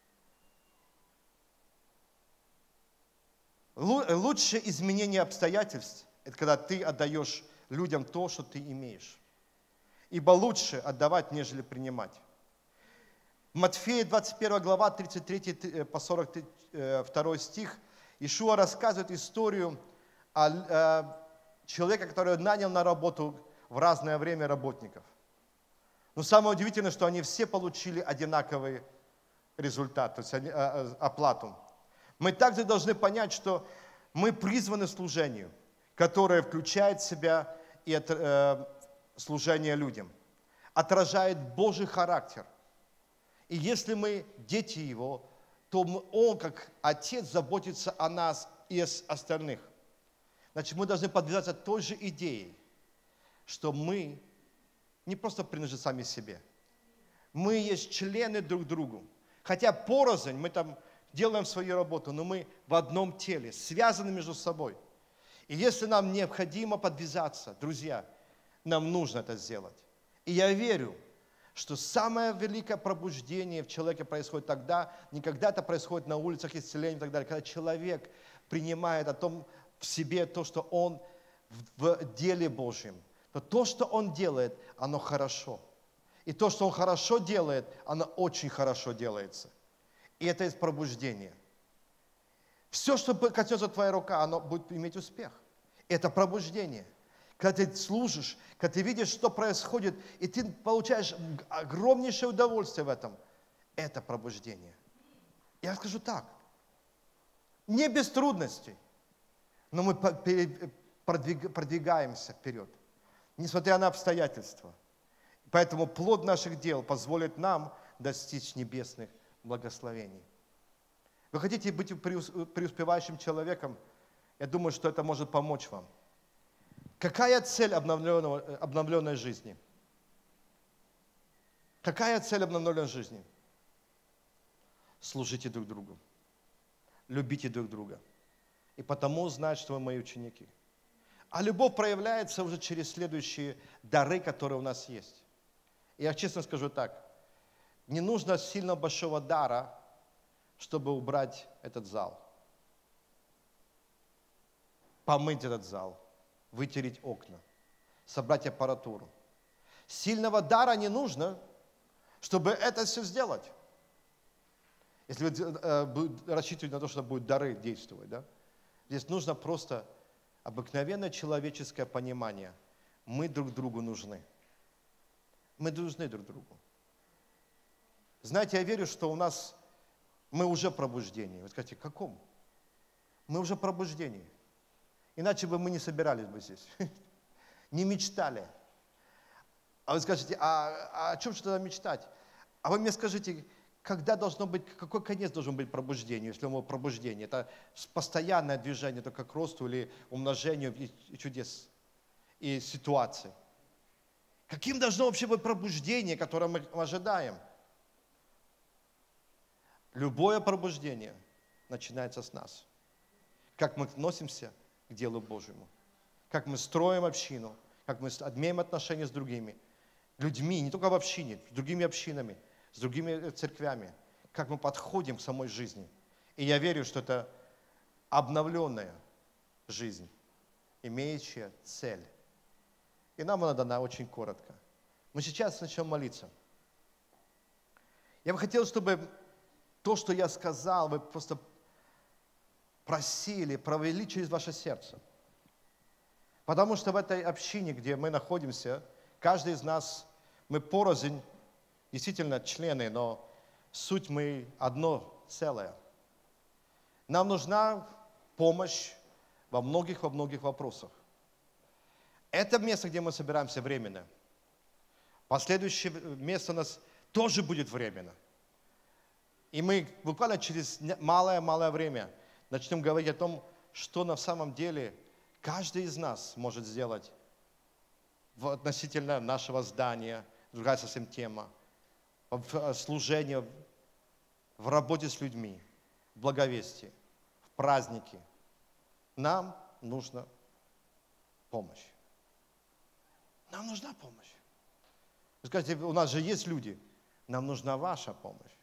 Лучшее изменение обстоятельств – это когда ты отдаешь людям то, что ты имеешь. Ибо лучше отдавать, нежели принимать. Матфея двадцать первая глава, тридцать третий по сорок второй стих, Иешуа рассказывает историю о человеке, который нанял на работу в разное время работников. Но самое удивительное, что они все получили одинаковый результат, то есть оплату. Мы также должны понять, что мы призваны к служению, которое включает в себя и служение людям, отражает Божий характер. И если мы дети Его, то Он, как Отец, заботится о нас и о остальных. Значит, мы должны подвязаться той же идеей, что мы не просто принадлежим сами себе. Мы есть члены друг другу. Хотя порознь, мы там делаем свою работу, но мы в одном теле, связаны между собой. И если нам необходимо подвязаться, друзья, нам нужно это сделать. И я верю, что самое великое пробуждение в человеке происходит тогда, не когда это происходит на улицах, исцеления и так далее, когда человек принимает о том в себе то, что он в деле Божьем, то то, что Он делает, оно хорошо. И то, что Он хорошо делает, оно очень хорошо делается. И это есть пробуждение. Все, что коснется твоя рука, оно будет иметь успех. Это пробуждение. Когда ты служишь, когда ты видишь, что происходит, и ты получаешь огромнейшее удовольствие в этом, это пробуждение. Я скажу так, не без трудностей, но мы продвигаемся вперед, несмотря на обстоятельства. Поэтому плод наших дел позволит нам достичь небесных благословений. Вы хотите быть преуспевающим человеком? Я думаю, что это может помочь вам. Какая цель обновленной жизни? Какая цель обновленной жизни? Служите друг другу. Любите друг друга. И потому знать, что вы мои ученики. А любовь проявляется уже через следующие дары, которые у нас есть. И я честно скажу так. Не нужно сильно большого дара, чтобы убрать этот зал. Помыть этот зал. Вытереть окна. Собрать аппаратуру. Сильного дара не нужно, чтобы это все сделать. Если вы э, рассчитываете на то, что будут дары действовать, да? Здесь нужно просто обыкновенное человеческое понимание. Мы друг другу нужны. Мы нужны друг другу. Знаете, я верю, что у нас, мы уже в пробуждении. Вы скажете, каком? Мы уже в пробуждении. Иначе бы мы не собирались бы здесь. Не мечтали. А вы скажете, а, а о чем же тогда мечтать? А вы мне скажите, когда должно быть, какой конец должен быть пробуждению, если мы пробуждение? Это постоянное движение только к росту или умножению и чудес, и ситуаций. Каким должно вообще быть пробуждение, которое мы ожидаем? Любое пробуждение начинается с нас. Как мы относимся к делу Божьему. Как мы строим общину, как мы имеем отношения с другими людьми, не только в общине, с другими общинами, с другими церквями, как мы подходим к самой жизни. И я верю, что это обновленная жизнь, имеющая цель. И нам она дана очень коротко. Мы сейчас начнем молиться. Я бы хотел, чтобы то, что я сказал, вы просто просили, провели через ваше сердце. Потому что в этой общине, где мы находимся, каждый из нас, мы порознь, действительно члены, но суть мы одно целое. Нам нужна помощь во многих, во многих вопросах. Это место, где мы собираемся, временно. Последующее место у нас тоже будет временно. И мы буквально через малое-малое время начнем говорить о том, что на самом деле каждый из нас может сделать относительно нашего здания, другая совсем тема, в служении, в работе с людьми, в благовестии, в празднике. Нам нужна помощь. Нам нужна помощь. Вы скажете, у нас же есть люди, нам нужна ваша помощь.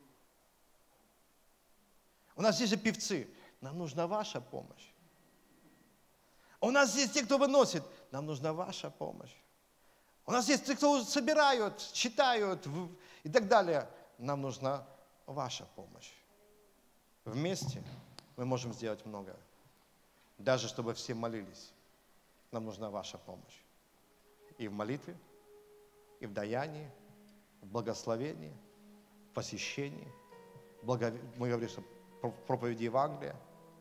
У нас есть же певцы, нам нужна ваша помощь. У нас есть те, кто выносит, нам нужна ваша помощь. У нас есть те, кто собирают, читают и так далее. Нам нужна ваша помощь. Вместе мы можем сделать многое. Даже чтобы все молились, нам нужна ваша помощь. И в молитве, и в даянии, в благословении, в посещении. Благов... Мы говорим, что в проповеди Евангелия.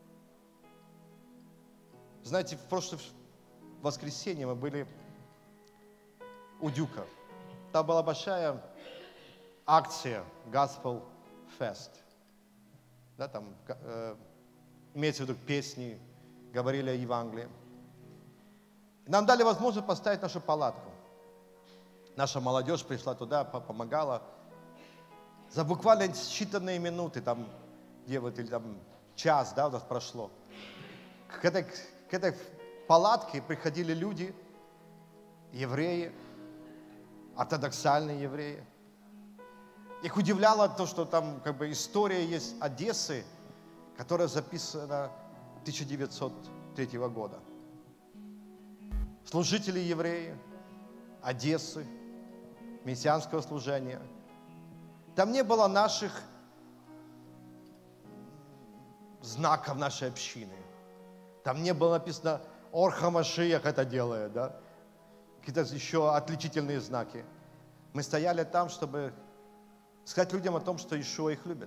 Знаете, в прошлое воскресенье мы были у Дюка. Там была большая акция Gospel Fest. Да, там э, имеется в виду песни, говорили о Евангелии. Нам дали возможность поставить нашу палатку. Наша молодежь пришла туда, помогала. За буквально считанные минуты, там, где вот, или там час, да, у нас прошло. К этой, к этой палатке приходили люди, евреи, ортодоксальные евреи. Их удивляло то, что там как бы история есть Одессы, которая записана тысяча девятьсот третьего года. служители евреи, Одессы, мессианского служения. Там не было наших знаков нашей общины. Там не было написано «Ор ха-Машиах это делает», да? Какие-то еще отличительные знаки. Мы стояли там, чтобы сказать людям о том, что Иешуа их любит.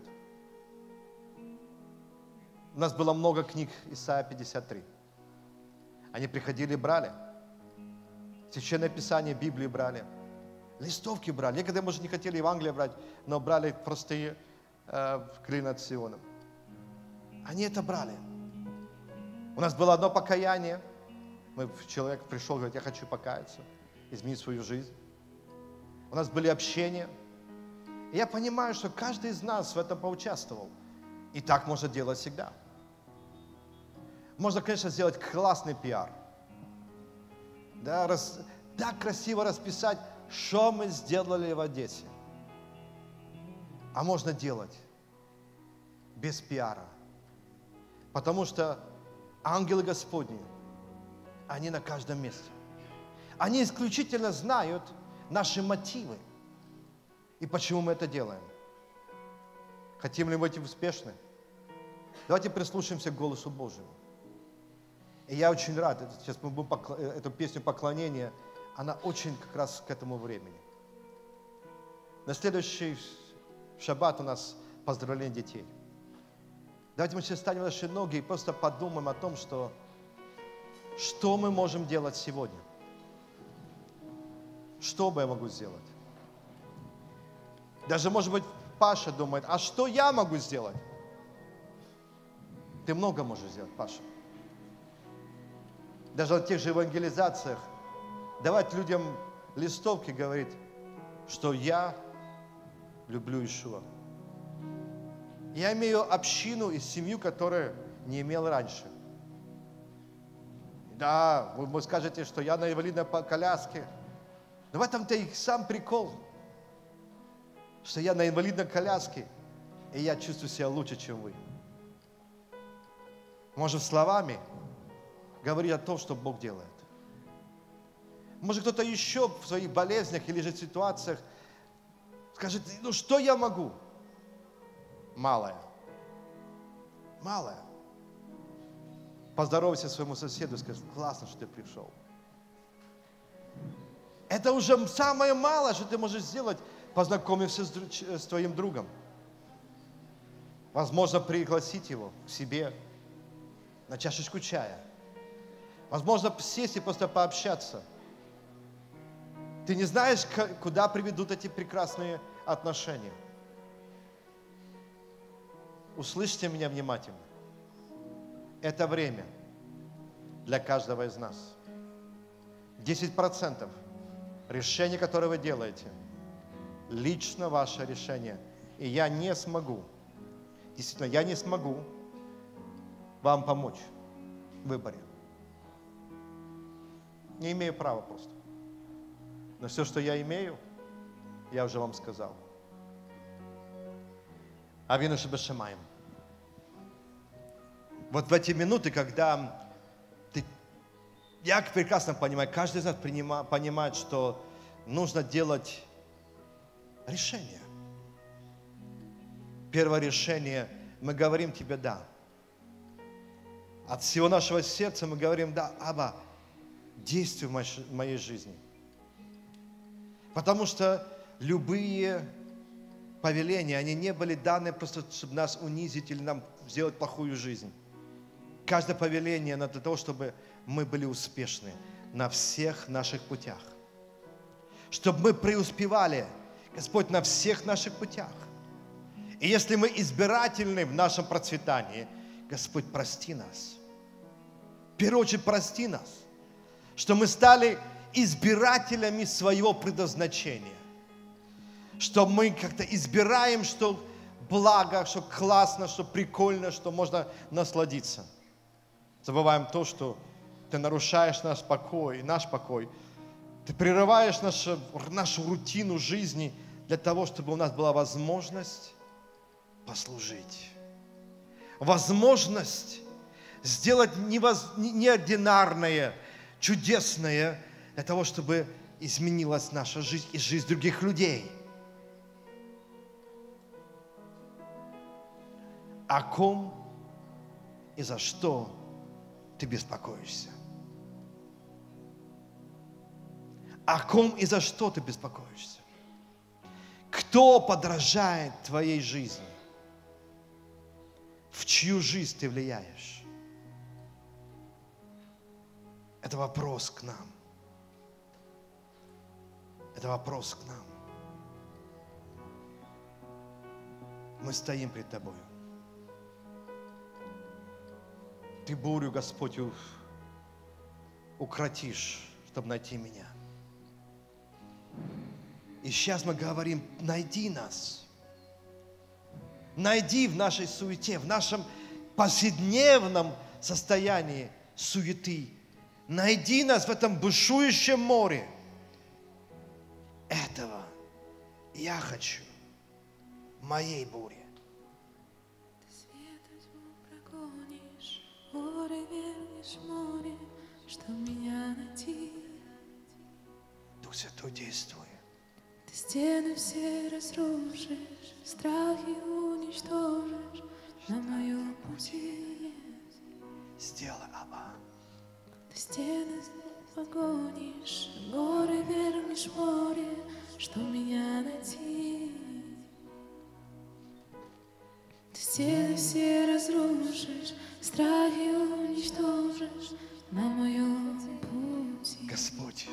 У нас было много книг Исайя пятьдесят три. Они приходили и брали. Священное Писание, Библии брали. Листовки брали. Некоторые, может, не хотели Евангелие брать, но брали простые э, клин от Сиона. Они это брали. У нас было одно покаяние. Мы, человек пришел, говорит, я хочу покаяться, изменить свою жизнь. У нас были общения. И я понимаю, что каждый из нас в этом поучаствовал. И так можно делать всегда. Можно, конечно, сделать классный пиар. Да, раз, так красиво расписать, что мы сделали в Одессе. А можно делать без пиара. Потому что ангелы Господни, они на каждом месте. Они исключительно знают наши мотивы. И почему мы это делаем. Хотим ли мы быть успешны? Давайте прислушаемся к голосу Божьему. И я очень рад, сейчас мы будем покл... эту песню поклонения, она очень как раз к этому времени. На следующий шаббат у нас поздравление детей. Давайте мы сейчас встанем на наши ноги и просто подумаем о том, что, что мы можем делать сегодня. Что бы я могу сделать? Даже, может быть, Паша думает, а что я могу сделать? Ты много можешь сделать, Паша. Даже в тех же евангелизациях давать людям листовки, говорит, что я люблю Иешуа. Я имею общину и семью, которую не имел раньше. Да, вы, вы скажете, что я на инвалидной коляске. Но в этом-то и сам прикол, что я на инвалидной коляске, и я чувствую себя лучше, чем вы. Может, словами говорить о том, что Бог делает. Может, кто-то еще в своих болезнях или же ситуациях скажет, ну что я могу? Малое. Малое. Поздоровайся своему соседу и скажи, классно, что ты пришел. Это уже самое малое, что ты можешь сделать, познакомившись с, с твоим другом. Возможно, пригласить его к себе на чашечку чая. Возможно, сесть и просто пообщаться. Ты не знаешь, куда приведут эти прекрасные отношения. Услышьте меня внимательно. Это время для каждого из нас. десять процентов решения, которые вы делаете, лично ваше решение. И я не смогу, действительно, я не смогу вам помочь в выборе. Не имею права просто. Но все, что я имею, я уже вам сказал. Авину шебешамаим. Вот в эти минуты, когда ты, я прекрасно понимаю, каждый из нас принима, понимает, что нужно делать решение. Первое решение, мы говорим тебе «да». От всего нашего сердца мы говорим «да, Аба, действуй в моей жизни». Потому что любые повеления, они не были даны просто, чтобы нас унизить или нам сделать плохую жизнь. Каждое повеление для того, чтобы мы были успешны на всех наших путях. Чтобы мы преуспевали, Господь, на всех наших путях. И если мы избирательны в нашем процветании, Господь, прости нас. В первую очередь, прости нас, что мы стали избирателями своего предназначения. Что мы как-то избираем, что благо, что классно, что прикольно, что можно насладиться. Забываем то, что ты нарушаешь наш покой, наш покой. Ты прерываешь нашу, нашу рутину жизни для того, чтобы у нас была возможность послужить. Возможность сделать невоз... неординарное, чудесное для того, чтобы изменилась наша жизнь и жизнь других людей. О ком и за что ты беспокоишься? О ком и за что ты беспокоишься? Кто подражает твоей жизни? В чью жизнь ты влияешь? Это вопрос к нам. Это вопрос к нам. Мы стоим пред Тобою. Ты бурю, Господь, укротишь, чтобы найти меня. И сейчас мы говорим, найди нас. Найди в нашей суете, в нашем повседневном состоянии суеты. Найди нас в этом бушующем море. Этого я хочу в моей буре. Ты света тьму прогонишь, море вернешь, море, что меня найти. Дух Святой, действуй. Ты стены все разрушишь, страхи уничтожишь на моем пути. Сделай, Абба. Ты стены погонишь, горы вернешь, море, что меня найти. Ты стены все разрушишь, страхи уничтожишь на моем пути. Господь,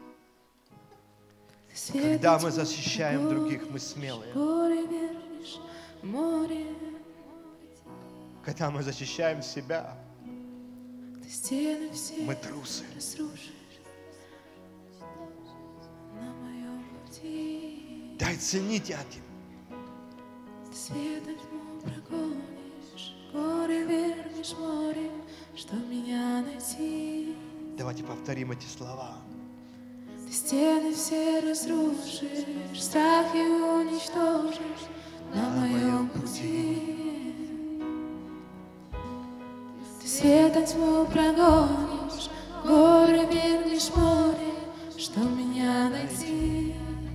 Ты свет когда мы тьму защищаем погонишь, других, мы смелые. горы вернешь, море. Когда мы защищаем себя, Ты стены все мы трусы. разрушишь на моем пути. Дай ценить этим. Ты светом тьму прогонишь, горы вернешь, море, что меня найти. Давайте повторим эти слова. Ты стены все разрушишь, страхи уничтожишь на моем пути. Ты светом тьму прогонишь, горы вернешь, море, что меня найти.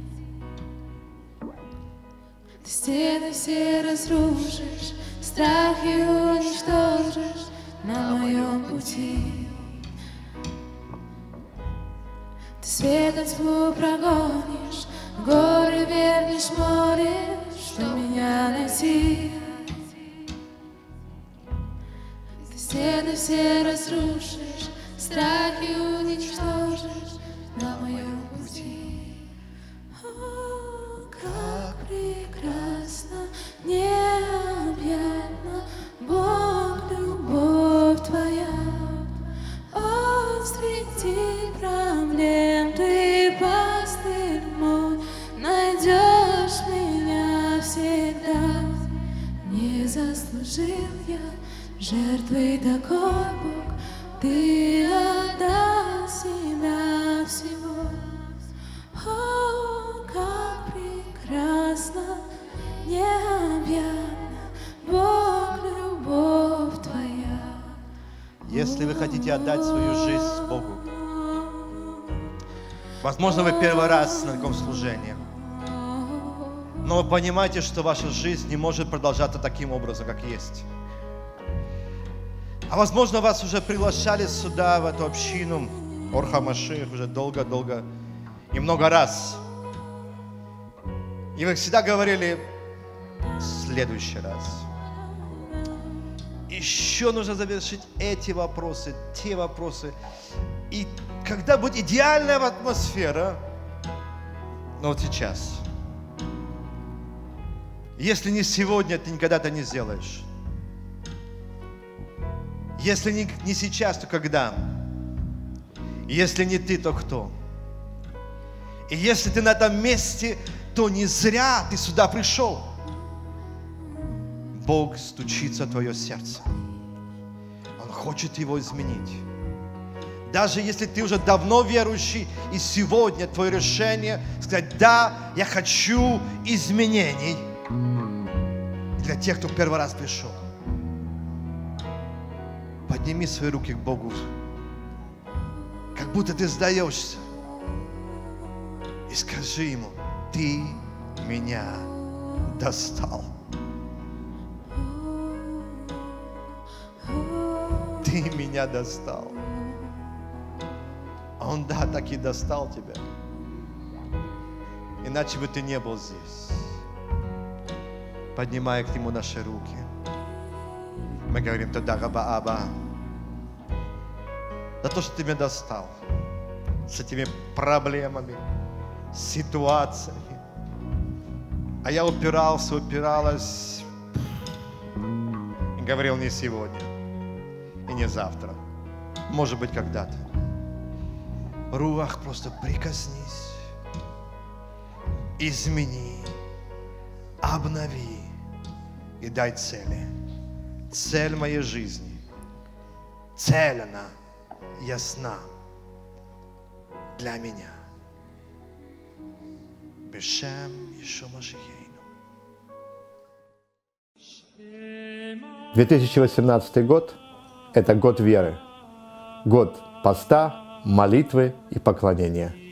Ты стены все разрушишь, страхи уничтожишь на моем пути. Ты светом тьму прогонишь, горы вернешь, море, что меня найти. Ты стены все разрушишь, страхи уничтожишь на моем пути. О, как прекрасно, необъятно, Бог, любовь Твоя. О, среди проблем Ты пастырь мой, найдешь меня всегда. Не заслужил я жертвы такой, Бог, Ты отдал себя всего. О, как прекрасно, необъятно, Бог, любовь Твоя. Если вы хотите отдать свою жизнь Богу, возможно, вы первый раз на таком служении, но вы понимаете, что ваша жизнь не может продолжаться таким образом, как есть. А возможно, вас уже приглашали сюда, в эту общину, Ор ха-Машиах, уже долго-долго и много раз. И вы всегда говорили: в следующий раз. Еще нужно завершить эти вопросы, те вопросы. И когда будет идеальная атмосфера, но вот сейчас. Если не сегодня, ты никогда это не сделаешь. Если не, не сейчас, то когда? Если не ты, то кто? И если ты на этом месте, то не зря ты сюда пришел. Бог стучится в твое сердце. Он хочет его изменить. Даже если ты уже давно верующий, и сегодня твое решение сказать: да, я хочу изменений. Для тех, кто первый раз пришел. Подними свои руки к Богу, как будто ты сдаешься. И скажи ему: ты меня достал. Ты меня достал. А Он, да, так и достал тебя. Иначе бы ты не был здесь. Поднимая к Нему наши руки, мы говорим: тогда Раба Аба, за то, что Ты меня достал с этими проблемами, ситуациями. А я упирался, упиралась и говорил: не сегодня и не завтра, может быть, когда-то. Руах, просто прикоснись, измени, обнови и дай цели. Цель моей жизни, цель она ясна для меня. Бешем Йешуа Машиахейну. две тысячи восемнадцатый год – это год веры, год поста, молитвы и поклонения.